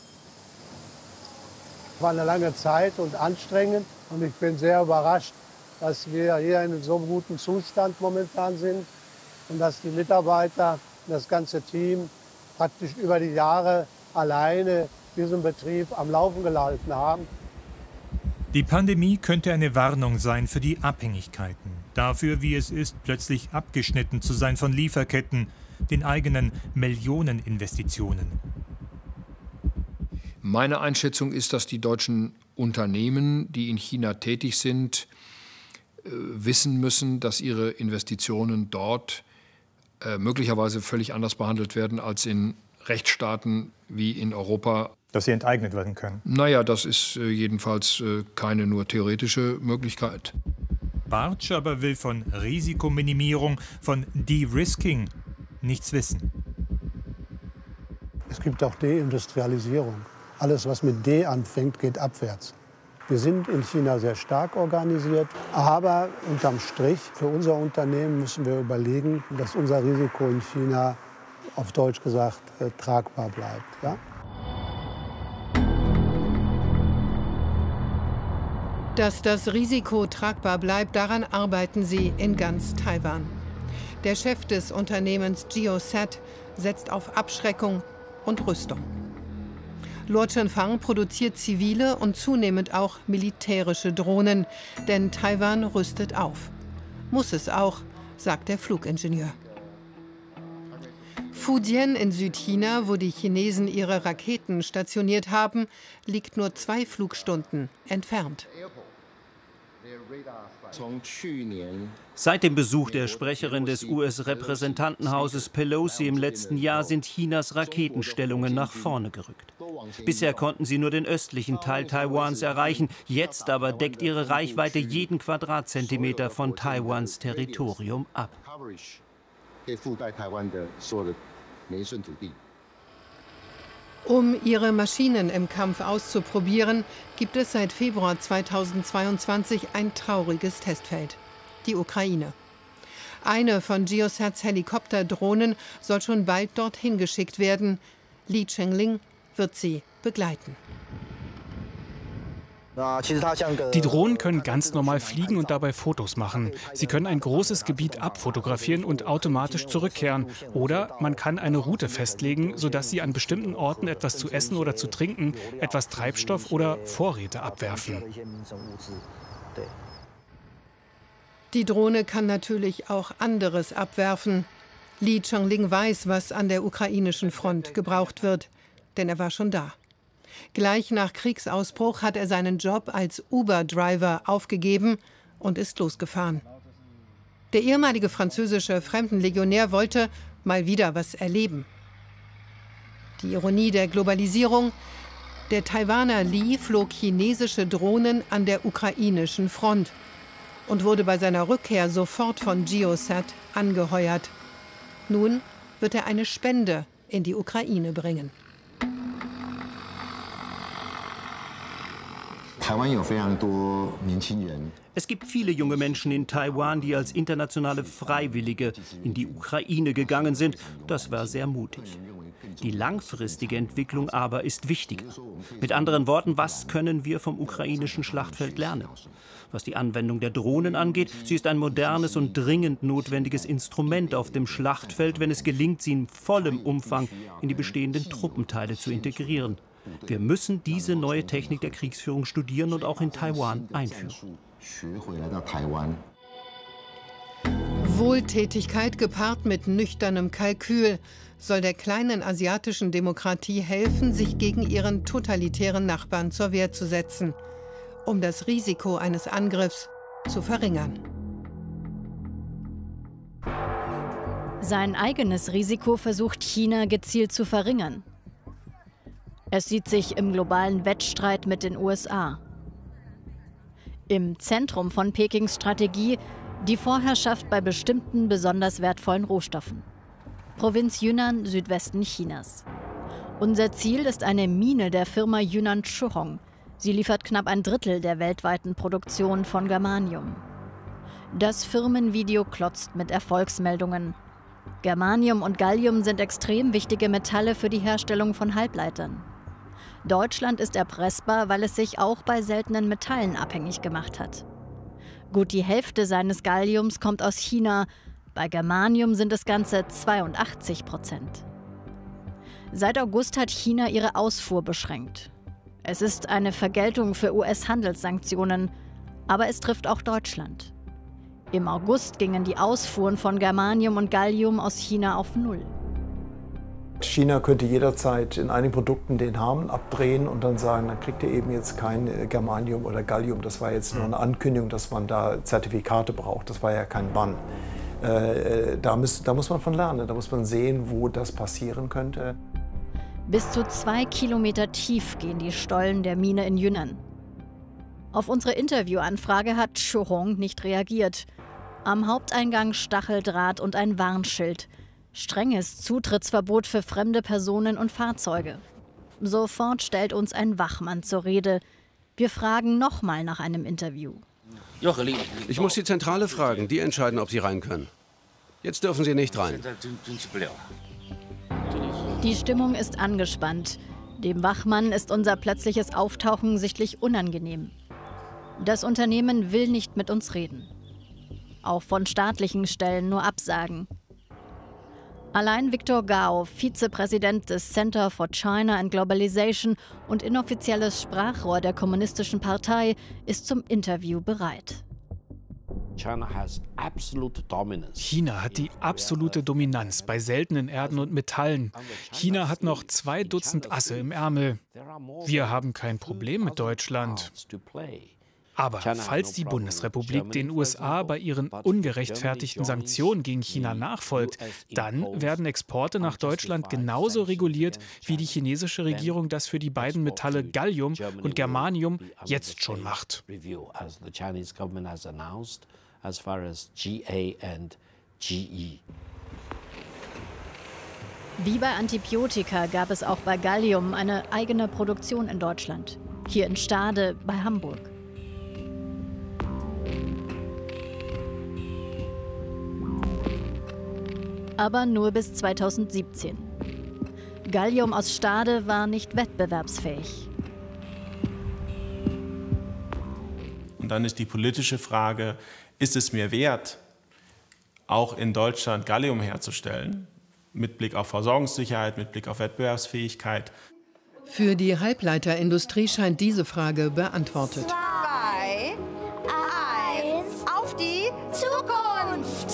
War eine lange Zeit und anstrengend und ich bin sehr überrascht, dass wir hier in so einem guten Zustand momentan sind und dass die Mitarbeiter, das ganze Team praktisch über die Jahre alleine diesen Betrieb am Laufen gehalten haben. Die Pandemie könnte eine Warnung sein für die Abhängigkeiten. Dafür, wie es ist, plötzlich abgeschnitten zu sein von Lieferketten, den eigenen Millioneninvestitionen. Meine Einschätzung ist, dass die deutschen Unternehmen, die in China tätig sind, wissen müssen, dass ihre Investitionen dort äh, möglicherweise völlig anders behandelt werden als in Rechtsstaaten wie in Europa. Dass sie enteignet werden können? Naja, das ist äh, jedenfalls äh, keine nur theoretische Möglichkeit. Bartsch aber will von Risikominimierung, von De-Risking nichts wissen. Es gibt auch Deindustrialisierung. Alles, was mit D anfängt, geht abwärts. Wir sind in China sehr stark organisiert, aber unterm Strich für unser Unternehmen müssen wir überlegen, dass unser Risiko in China, auf Deutsch gesagt, äh, tragbar bleibt. Ja? Dass das Risiko tragbar bleibt, daran arbeiten sie in ganz Taiwan. Der Chef des Unternehmens GeoSat setzt auf Abschreckung und Rüstung. Luo Chunfang produziert zivile und zunehmend auch militärische Drohnen, denn Taiwan rüstet auf. Muss es auch, sagt der Flugingenieur. Fujian in Südchina, wo die Chinesen ihre Raketen stationiert haben, liegt nur zwei Flugstunden entfernt. Seit dem Besuch der Sprecherin des U S-Repräsentantenhauses Pelosi im letzten Jahr sind Chinas Raketenstellungen nach vorne gerückt. Bisher konnten sie nur den östlichen Teil Taiwans erreichen. Jetzt aber deckt ihre Reichweite jeden Quadratzentimeter von Taiwans Territorium ab. Um ihre Maschinen im Kampf auszuprobieren, gibt es seit Februar zweitausendzweiundzwanzig ein trauriges Testfeld: die Ukraine. Eine von GeoSats Helikopterdrohnen soll schon bald dorthin geschickt werden. Li Chengling wird sie begleiten. Die Drohnen können ganz normal fliegen und dabei Fotos machen. Sie können ein großes Gebiet abfotografieren und automatisch zurückkehren. Oder man kann eine Route festlegen, sodass sie an bestimmten Orten etwas zu essen oder zu trinken, etwas Treibstoff oder Vorräte abwerfen. Die Drohne kann natürlich auch anderes abwerfen. Li Chengling weiß, was an der ukrainischen Front gebraucht wird, denn er war schon da. Gleich nach Kriegsausbruch hat er seinen Job als Uber-Driver aufgegeben und ist losgefahren. Der ehemalige französische Fremdenlegionär wollte mal wieder was erleben. Die Ironie der Globalisierung: Der Taiwaner Li flog chinesische Drohnen an der ukrainischen Front und wurde bei seiner Rückkehr sofort von GeoSat angeheuert. Nun wird er eine Spende in die Ukraine bringen. Es gibt viele junge Menschen in Taiwan, die als internationale Freiwillige in die Ukraine gegangen sind. Das war sehr mutig. Die langfristige Entwicklung aber ist wichtiger. Mit anderen Worten, was können wir vom ukrainischen Schlachtfeld lernen? Was die Anwendung der Drohnen angeht, sie ist ein modernes und dringend notwendiges Instrument auf dem Schlachtfeld, wenn es gelingt, sie in vollem Umfang in die bestehenden Truppenteile zu integrieren. Wir müssen diese neue Technik der Kriegsführung studieren und auch in Taiwan einführen. Wohltätigkeit gepaart mit nüchternem Kalkül soll der kleinen asiatischen Demokratie helfen, sich gegen ihren totalitären Nachbarn zur Wehr zu setzen, um das Risiko eines Angriffs zu verringern. Sein eigenes Risiko versucht China gezielt zu verringern. Es sieht sich im globalen Wettstreit mit den U S A. Im Zentrum von Pekings Strategie die Vorherrschaft bei bestimmten besonders wertvollen Rohstoffen. Provinz Yunnan, Südwesten Chinas. Unser Ziel ist eine Mine der Firma Yunnan Chuhong. Sie liefert knapp ein Drittel der weltweiten Produktion von Germanium. Das Firmenvideo klotzt mit Erfolgsmeldungen. Germanium und Gallium sind extrem wichtige Metalle für die Herstellung von Halbleitern. Deutschland ist erpressbar, weil es sich auch bei seltenen Metallen abhängig gemacht hat. Gut die Hälfte seines Galliums kommt aus China, bei Germanium sind es ganze zweiundachtzig Prozent. Seit August hat China ihre Ausfuhr beschränkt. Es ist eine Vergeltung für U S-Handelssanktionen, aber es trifft auch Deutschland. Im August gingen die Ausfuhren von Germanium und Gallium aus China auf Null. China könnte jederzeit in einigen Produkten den Hahn abdrehen und dann sagen, dann kriegt ihr eben jetzt kein Germanium oder Gallium. Das war jetzt nur eine Ankündigung, dass man da Zertifikate braucht. Das war ja kein Bann. Äh, da, muss, da muss man von lernen. Da muss man sehen, wo das passieren könnte. Bis zu zwei Kilometer tief gehen die Stollen der Mine in Yunnan. Auf unsere Interviewanfrage hat Chuhong nicht reagiert. Am Haupteingang Stacheldraht und ein Warnschild. Strenges Zutrittsverbot für fremde Personen und Fahrzeuge. Sofort stellt uns ein Wachmann zur Rede. Wir fragen nochmal nach einem Interview. Ich muss die Zentrale fragen. Die entscheiden, ob Sie rein können. Jetzt dürfen Sie nicht rein. Die Stimmung ist angespannt. Dem Wachmann ist unser plötzliches Auftauchen sichtlich unangenehm. Das Unternehmen will nicht mit uns reden. auch von staatlichen Stellen nur Absagen. Allein Victor Gao, Vizepräsident des Center for China and Globalization und inoffizielles Sprachrohr der Kommunistischen Partei, ist zum Interview bereit. China hat die absolute Dominanz bei seltenen Erden und Metallen. China hat noch zwei Dutzend Asse im Ärmel. Wir haben kein Problem mit Deutschland. Aber falls die Bundesrepublik den U S A bei ihren ungerechtfertigten Sanktionen gegen China nachfolgt, dann werden Exporte nach Deutschland genauso reguliert, wie die chinesische Regierung das für die beiden Metalle Gallium und Germanium jetzt schon macht. Wie bei Antibiotika gab es auch bei Gallium eine eigene Produktion in Deutschland. Hier in Stade bei Hamburg. Aber nur bis zweitausendsiebzehn. Gallium aus Stade war nicht wettbewerbsfähig. Und dann ist die politische Frage, ist es mir wert, auch in Deutschland Gallium herzustellen, mit Blick auf Versorgungssicherheit, mit Blick auf Wettbewerbsfähigkeit? Für die Halbleiterindustrie scheint diese Frage beantwortet. Zwei, eins, auf die Zukunft!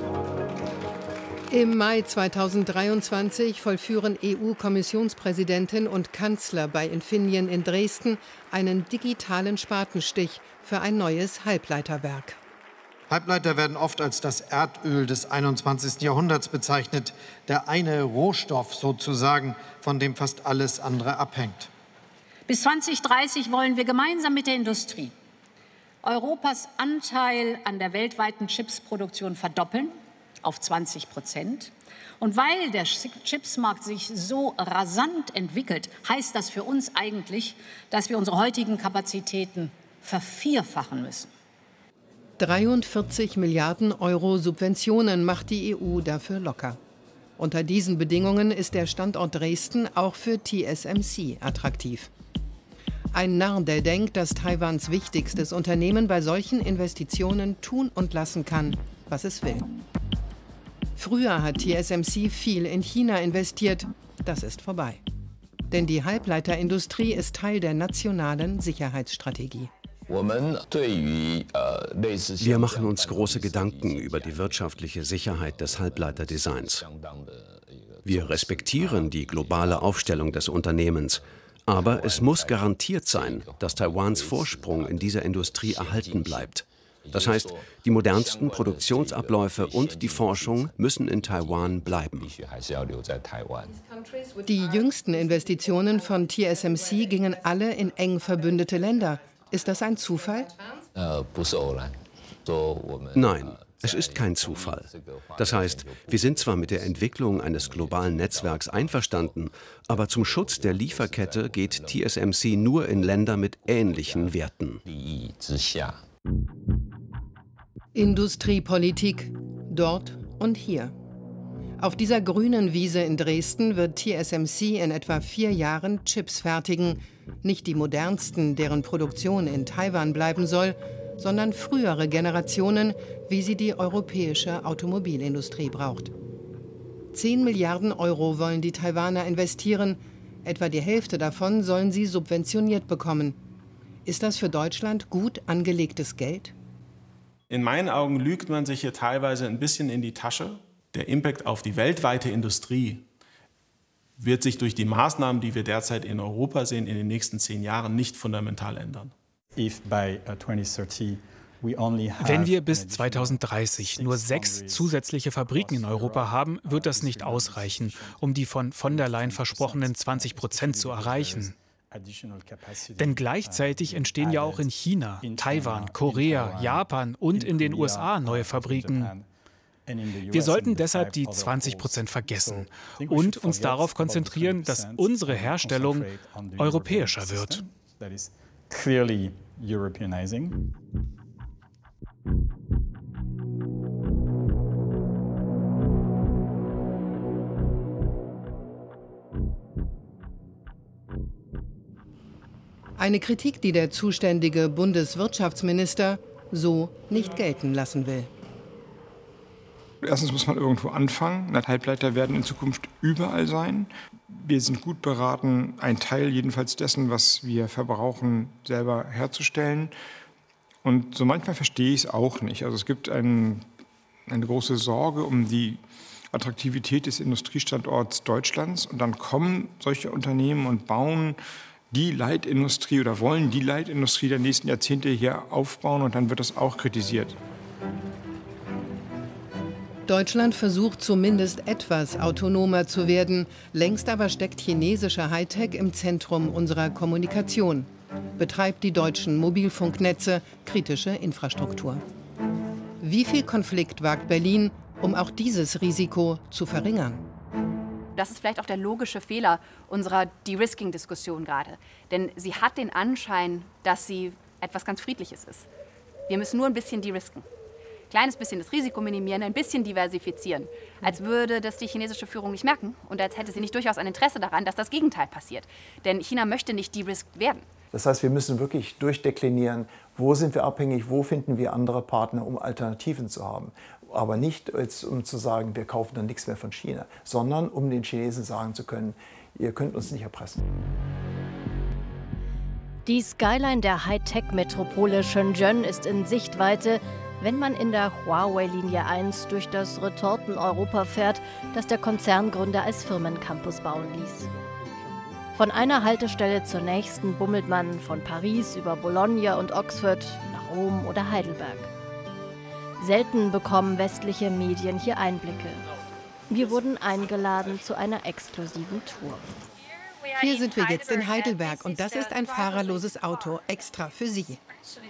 Im Mai zweitausenddreiundzwanzig vollführen E U-Kommissionspräsidentin und Kanzler bei Infineon in Dresden einen digitalen Spatenstich für ein neues Halbleiterwerk. Halbleiter werden oft als das Erdöl des einundzwanzigsten Jahrhunderts bezeichnet, der eine Rohstoff sozusagen, von dem fast alles andere abhängt. Bis zweitausenddreißig wollen wir gemeinsam mit der Industrie Europas Anteil an der weltweiten Chipsproduktion verdoppeln auf zwanzig Prozent. Und weil der Chipsmarkt sich so rasant entwickelt, heißt das für uns eigentlich, dass wir unsere heutigen Kapazitäten vervierfachen müssen. dreiundvierzig Milliarden Euro Subventionen macht die E U dafür locker. Unter diesen Bedingungen ist der Standort Dresden auch für T S M C attraktiv. Ein Narr, der denkt, dass Taiwans wichtigstes Unternehmen bei solchen Investitionen tun und lassen kann, was es will. Früher hat T S M C viel in China investiert. Das ist vorbei. Denn die Halbleiterindustrie ist Teil der nationalen Sicherheitsstrategie. Wir machen uns große Gedanken über die wirtschaftliche Sicherheit des Halbleiterdesigns. Wir respektieren die globale Aufstellung des Unternehmens. Aber es muss garantiert sein, dass Taiwans Vorsprung in dieser Industrie erhalten bleibt. Das heißt, die modernsten Produktionsabläufe und die Forschung müssen in Taiwan bleiben. Die jüngsten Investitionen von T S M C gingen alle in eng verbündete Länder. Ist das ein Zufall? Nein, es ist kein Zufall. Das heißt, wir sind zwar mit der Entwicklung eines globalen Netzwerks einverstanden, aber zum Schutz der Lieferkette geht T S M C nur in Länder mit ähnlichen Werten. Industriepolitik dort und hier. Auf dieser grünen Wiese in Dresden wird T S M C in etwa vier Jahren Chips fertigen. Nicht die modernsten, deren Produktion in Taiwan bleiben soll, sondern frühere Generationen, wie sie die europäische Automobilindustrie braucht. Zehn Milliarden Euro wollen die Taiwaner investieren. Etwa die Hälfte davon sollen sie subventioniert bekommen. Ist das für Deutschland gut angelegtes Geld? In meinen Augen lügt man sich hier teilweise ein bisschen in die Tasche. Der Impact auf die weltweite Industrie wird sich durch die Maßnahmen, die wir derzeit in Europa sehen, in den nächsten zehn Jahren nicht fundamental ändern. Wenn wir bis zweitausenddreißig nur sechs zusätzliche Fabriken in Europa haben, wird das nicht ausreichen, um die von von der Leyen versprochenen zwanzig Prozent zu erreichen. Denn gleichzeitig entstehen ja auch in China, Taiwan, Korea, Japan und in den U S A neue Fabriken. Wir sollten deshalb die zwanzig Prozent vergessen und uns darauf konzentrieren, dass unsere Herstellung europäischer wird. Eine Kritik, die der zuständige Bundeswirtschaftsminister so nicht gelten lassen will. Erstens muss man irgendwo anfangen. Halbleiter werden in Zukunft überall sein. Wir sind gut beraten, einen Teil jedenfalls dessen, was wir verbrauchen, selber herzustellen. Und so manchmal verstehe ich es auch nicht. Also es gibt ein, eine große Sorge um die Attraktivität des Industriestandorts Deutschlands. Und dann kommen solche Unternehmen und bauen die Leitindustrie oder wollen die Leitindustrie der nächsten Jahrzehnte hier aufbauen. Und dann wird das auch kritisiert. Deutschland versucht zumindest etwas autonomer zu werden. Längst aber steckt chinesischer Hightech im Zentrum unserer Kommunikation. Betreibt die deutschen Mobilfunknetze, kritische Infrastruktur. Wie viel Konflikt wagt Berlin, um auch dieses Risiko zu verringern? Das ist vielleicht auch der logische Fehler unserer De-Risking-Diskussion gerade. Denn sie hat den Anschein, dass sie etwas ganz Friedliches ist. Wir müssen nur ein bisschen de-risken. Kleines bisschen das Risiko minimieren, ein bisschen diversifizieren. Als würde das die chinesische Führung nicht merken und als hätte sie nicht durchaus ein Interesse daran, dass das Gegenteil passiert. Denn China möchte nicht de-risked werden. Das heißt, wir müssen wirklich durchdeklinieren, wo sind wir abhängig, wo finden wir andere Partner, um Alternativen zu haben. Aber nicht, jetzt, um zu sagen, wir kaufen dann nichts mehr von China, sondern um den Chinesen sagen zu können, ihr könnt uns nicht erpressen. Die Skyline der Hightech-Metropole Shenzhen ist in Sichtweite, wenn man in der Huawei-Linie eins durch das Retorten-Europa fährt, das der Konzerngründer als Firmencampus bauen ließ. Von einer Haltestelle zur nächsten bummelt man von Paris über Bologna und Oxford nach Rom oder Heidelberg. Selten bekommen westliche Medien hier Einblicke. Wir wurden eingeladen zu einer exklusiven Tour. Hier sind wir jetzt in Heidelberg und das ist ein fahrerloses Auto, extra für Sie.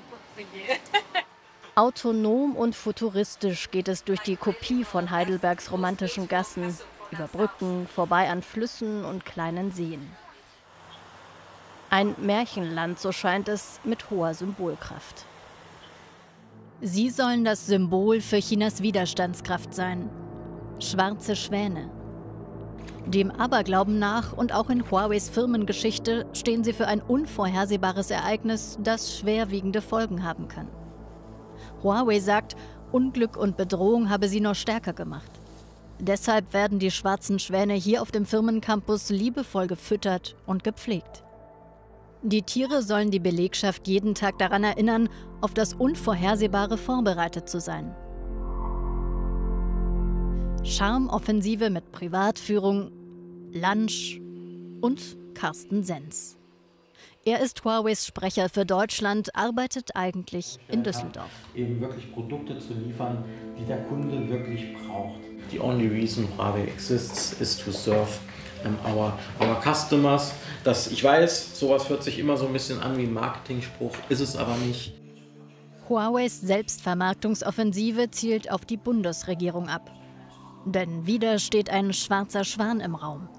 Autonom und futuristisch geht es durch die Kopie von Heidelbergs romantischen Gassen, über Brücken, vorbei an Flüssen und kleinen Seen. Ein Märchenland, so scheint es, mit hoher Symbolkraft. Sie sollen das Symbol für Chinas Widerstandskraft sein. Schwarze Schwäne. Dem Aberglauben nach und auch in Huaweis Firmengeschichte stehen sie für ein unvorhersehbares Ereignis, das schwerwiegende Folgen haben kann. Huawei sagt, Unglück und Bedrohung habe sie noch stärker gemacht. Deshalb werden die schwarzen Schwäne hier auf dem Firmencampus liebevoll gefüttert und gepflegt. Die Tiere sollen die Belegschaft jeden Tag daran erinnern, auf das Unvorhersehbare vorbereitet zu sein. Charmoffensive mit Privatführung, Lunch und Carsten Sens. Er ist Huaweis Sprecher für Deutschland, arbeitet eigentlich in Düsseldorf. Eben wirklich Produkte zu liefern, die der Kunde wirklich braucht. The only reason Huawei exists is to serve um, our, our customers. Das, ich weiß, sowas hört sich immer so ein bisschen an wie ein Marketingspruch, ist es aber nicht. Huaweis Selbstvermarktungsoffensive zielt auf die Bundesregierung ab. Denn wieder steht ein schwarzer Schwan im Raum.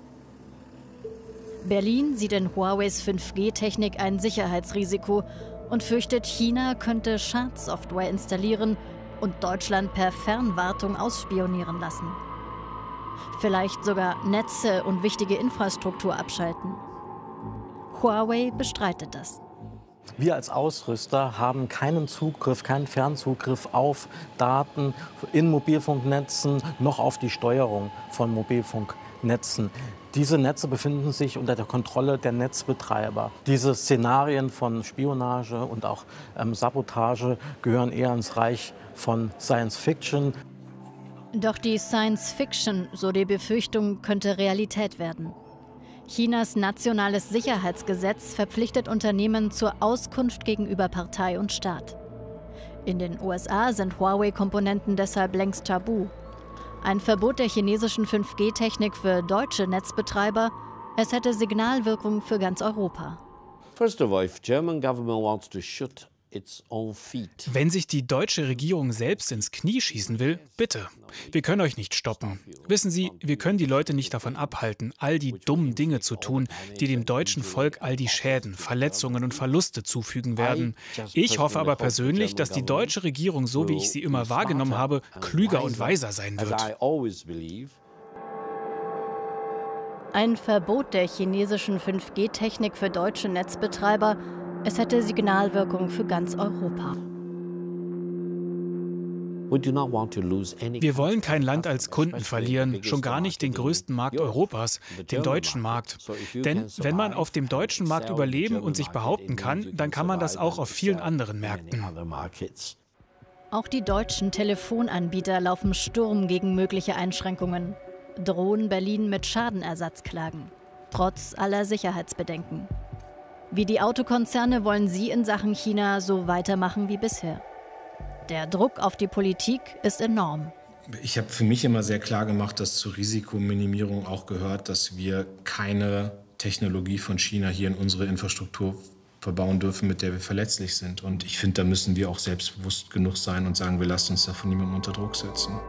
Berlin sieht in Huaweis fünf G Technik ein Sicherheitsrisiko und fürchtet, China könnte Schadsoftware installieren und Deutschland per Fernwartung ausspionieren lassen. Vielleicht sogar Netze und wichtige Infrastruktur abschalten. Huawei bestreitet das. Wir als Ausrüster haben keinen Zugriff, keinen Fernzugriff auf Daten in Mobilfunknetzen, noch auf die Steuerung von Mobilfunknetzen. Diese Netze befinden sich unter der Kontrolle der Netzbetreiber. Diese Szenarien von Spionage und auch ähm, Sabotage gehören eher ins Reich von Science Fiction. Doch die Science Fiction, so die Befürchtung, könnte Realität werden. Chinas nationales Sicherheitsgesetz verpflichtet Unternehmen zur Auskunft gegenüber Partei und Staat. In den U S A sind Huawei-Komponenten deshalb längst tabu. Ein Verbot der chinesischen fünf G Technik für deutsche Netzbetreiber, es hätte Signalwirkung für ganz Europa. First of all, if German government wants to shoot its own feet. Wenn sich die deutsche Regierung selbst ins Knie schießen will, bitte. Wir können euch nicht stoppen. Wissen Sie, wir können die Leute nicht davon abhalten, all die dummen Dinge zu tun, die dem deutschen Volk all die Schäden, Verletzungen und Verluste zufügen werden. Ich hoffe aber persönlich, dass die deutsche Regierung, so wie ich sie immer wahrgenommen habe, klüger und weiser sein wird. Ein Verbot der chinesischen fünf G Technik für deutsche Netzbetreiber, es hätte Signalwirkung für ganz Europa. Wir wollen kein Land als Kunden verlieren, schon gar nicht den größten Markt Europas, den deutschen Markt. Denn wenn man auf dem deutschen Markt überleben und sich behaupten kann, dann kann man das auch auf vielen anderen Märkten. Auch die deutschen Telefonanbieter laufen Sturm gegen mögliche Einschränkungen, drohen Berlin mit Schadenersatzklagen, trotz aller Sicherheitsbedenken. Wie die Autokonzerne wollen sie in Sachen China so weitermachen wie bisher. Der Druck auf die Politik ist enorm. Ich habe für mich immer sehr klar gemacht, dass zur Risikominimierung auch gehört, dass wir keine Technologie von China hier in unsere Infrastruktur verbauen dürfen, mit der wir verletzlich sind. Und ich finde, da müssen wir auch selbstbewusst genug sein und sagen, wir lassen uns davon niemanden unter Druck setzen.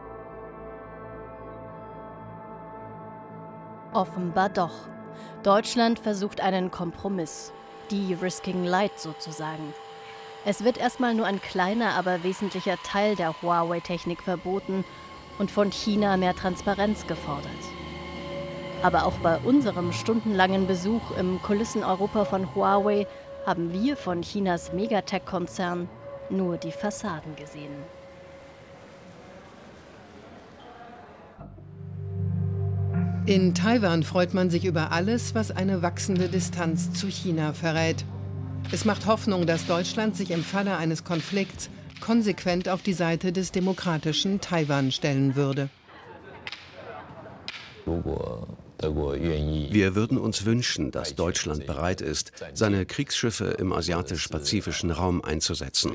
Offenbar doch. Deutschland versucht einen Kompromiss, die Risking Light sozusagen. Es wird erstmal nur ein kleiner, aber wesentlicher Teil der Huawei-Technik verboten und von China mehr Transparenz gefordert. Aber auch bei unserem stundenlangen Besuch im Kulissen-Europa von Huawei haben wir von Chinas Megatech-Konzern nur die Fassaden gesehen. In Taiwan freut man sich über alles, was eine wachsende Distanz zu China verrät. Es macht Hoffnung, dass Deutschland sich im Falle eines Konflikts konsequent auf die Seite des demokratischen Taiwan stellen würde. Wir würden uns wünschen, dass Deutschland bereit ist, seine Kriegsschiffe im asiatisch-pazifischen Raum einzusetzen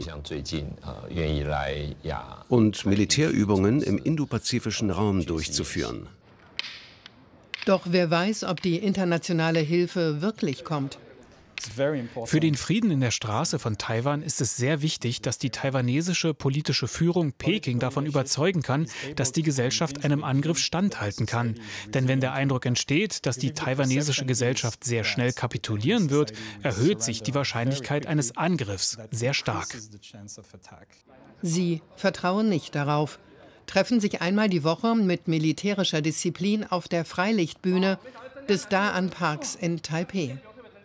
und Militärübungen im indopazifischen Raum durchzuführen. Doch wer weiß, ob die internationale Hilfe wirklich kommt. Für den Frieden in der Straße von Taiwan ist es sehr wichtig, dass die taiwanesische politische Führung Peking davon überzeugen kann, dass die Gesellschaft einem Angriff standhalten kann. Denn wenn der Eindruck entsteht, dass die taiwanesische Gesellschaft sehr schnell kapitulieren wird, erhöht sich die Wahrscheinlichkeit eines Angriffs sehr stark. Sie vertrauen nicht darauf, treffen sich einmal die Woche mit militärischer Disziplin auf der Freilichtbühne des Da-an-Parks in Taipeh.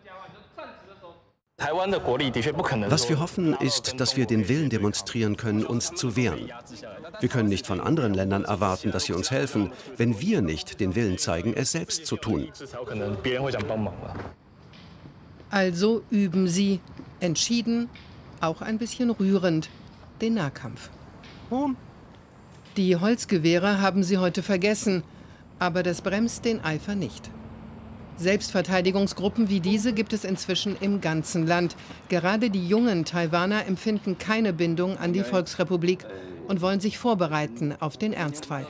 Was wir hoffen, ist, dass wir den Willen demonstrieren können, uns zu wehren. Wir können nicht von anderen Ländern erwarten, dass sie uns helfen, wenn wir nicht den Willen zeigen, es selbst zu tun. Also üben sie, entschieden, auch ein bisschen rührend, den Nahkampf. Die Holzgewehre haben sie heute vergessen, aber das bremst den Eifer nicht. Selbstverteidigungsgruppen wie diese gibt es inzwischen im ganzen Land. Gerade die jungen Taiwaner empfinden keine Bindung an die Volksrepublik und wollen sich vorbereiten auf den Ernstfall.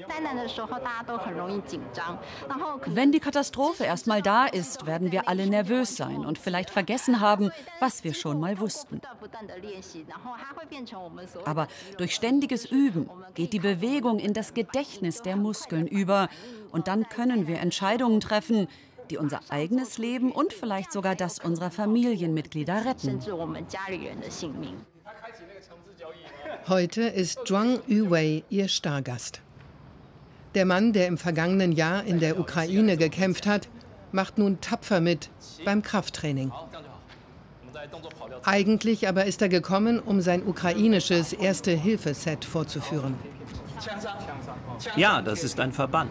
Wenn die Katastrophe erst mal da ist, werden wir alle nervös sein und vielleicht vergessen haben, was wir schon mal wussten. Aber durch ständiges Üben geht die Bewegung in das Gedächtnis der Muskeln über und dann können wir Entscheidungen treffen, die unser eigenes Leben und vielleicht sogar das unserer Familienmitglieder retten. Heute ist Zhuang Yuwei ihr Stargast. Der Mann, der im vergangenen Jahr in der Ukraine gekämpft hat, macht nun tapfer mit beim Krafttraining. Eigentlich aber ist er gekommen, um sein ukrainisches Erste-Hilfe-Set vorzuführen. Ja, das ist ein Verband.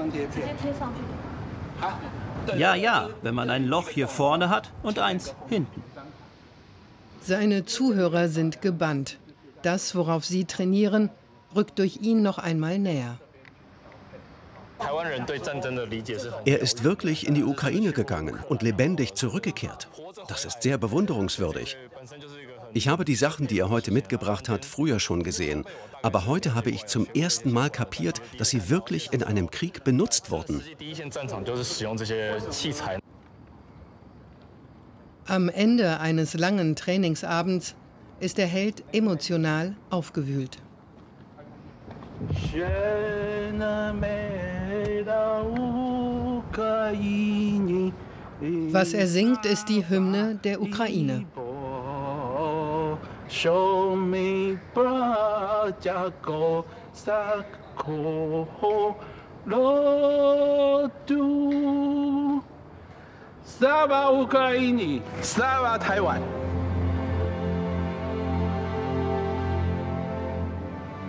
Ja, ja, wenn man ein Loch hier vorne hat und eins hinten. Seine Zuhörer sind gebannt. Das, worauf sie trainieren, rückt durch ihn noch einmal näher. Er ist wirklich in die Ukraine gegangen und lebendig zurückgekehrt. Das ist sehr bewunderungswürdig. Ich habe die Sachen, die er heute mitgebracht hat, früher schon gesehen. Aber heute habe ich zum ersten Mal kapiert, dass sie wirklich in einem Krieg benutzt wurden. Am Ende eines langen Trainingsabends ist der Held emotional aufgewühlt. Was er singt, ist die Hymne der Ukraine. Slava Ukraini, Slava Taiwan.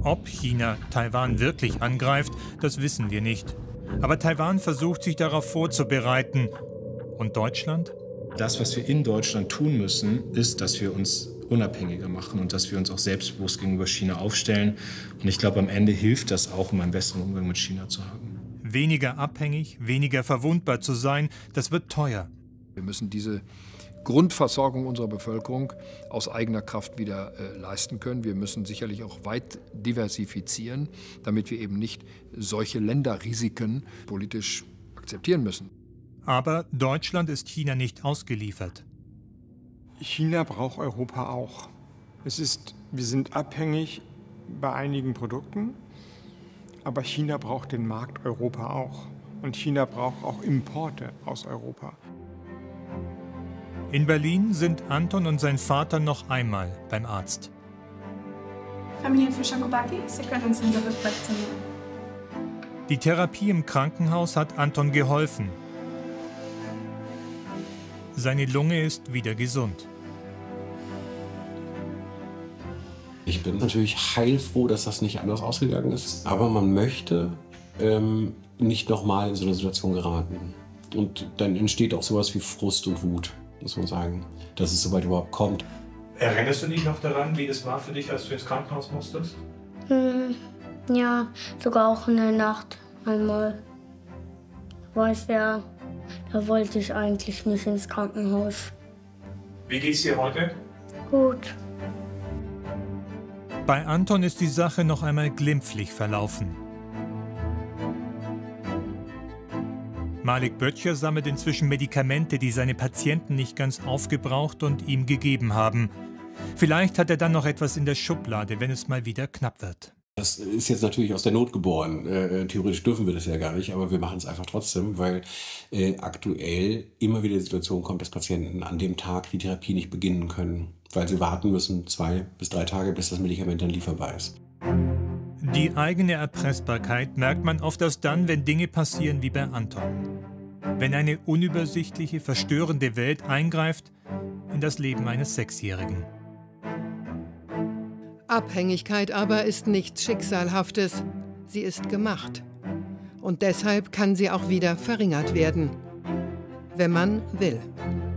Ob China Taiwan wirklich angreift, das wissen wir nicht. Aber Taiwan versucht, sich darauf vorzubereiten. Und Deutschland? Das, was wir in Deutschland tun müssen, ist, dass wir uns unabhängiger machen und dass wir uns auch selbstbewusst gegenüber China aufstellen. Und ich glaube, am Ende hilft das auch, um einen besseren Umgang mit China zu haben. Weniger abhängig, weniger verwundbar zu sein, das wird teuer. Wir müssen diese Grundversorgung unserer Bevölkerung aus eigener Kraft wieder äh, leisten können. Wir müssen sicherlich auch weit diversifizieren, damit wir eben nicht solche Länderrisiken politisch akzeptieren müssen. Aber Deutschland ist China nicht ausgeliefert. China braucht Europa auch. Es ist, wir sind abhängig bei einigen Produkten, aber China braucht den Markt Europa auch. Und China braucht auch Importe aus Europa. In Berlin sind Anton und sein Vater noch einmal beim Arzt. Familie Fischer-Kobaki, Sie können uns in der Rückwärtszimmer. Die Therapie im Krankenhaus hat Anton geholfen. Seine Lunge ist wieder gesund. Ich bin natürlich heilfroh, dass das nicht anders ausgegangen ist. Aber man möchte ähm, nicht nochmal in so eine Situation geraten. Und dann entsteht auch sowas wie Frust und Wut, muss man sagen, dass es soweit überhaupt kommt. Erinnerst du dich noch daran, wie das war für dich, als du ins Krankenhaus musstest? Hm, ja, sogar auch in der Nacht einmal. Ich weiß ja, da wollte ich eigentlich nicht ins Krankenhaus. Wie geht's dir heute? Gut. Bei Anton ist die Sache noch einmal glimpflich verlaufen. Malik Böttcher sammelt inzwischen Medikamente, die seine Patienten nicht ganz aufgebraucht und ihm gegeben haben. Vielleicht hat er dann noch etwas in der Schublade, wenn es mal wieder knapp wird. Das ist jetzt natürlich aus der Not geboren. Äh, theoretisch dürfen wir das ja gar nicht, aber wir machen es einfach trotzdem, weil äh, aktuell immer wieder die Situation kommt, dass Patienten an dem Tag die Therapie nicht beginnen können, weil sie warten müssen zwei bis drei Tage, bis das Medikament dann lieferbar ist. Die eigene Erpressbarkeit merkt man oft erst dann, wenn Dinge passieren wie bei Anton. Wenn eine unübersichtliche, verstörende Welt eingreift in das Leben eines Sechsjährigen. Abhängigkeit aber ist nichts Schicksalhaftes. Sie ist gemacht. Und deshalb kann sie auch wieder verringert werden, wenn man will.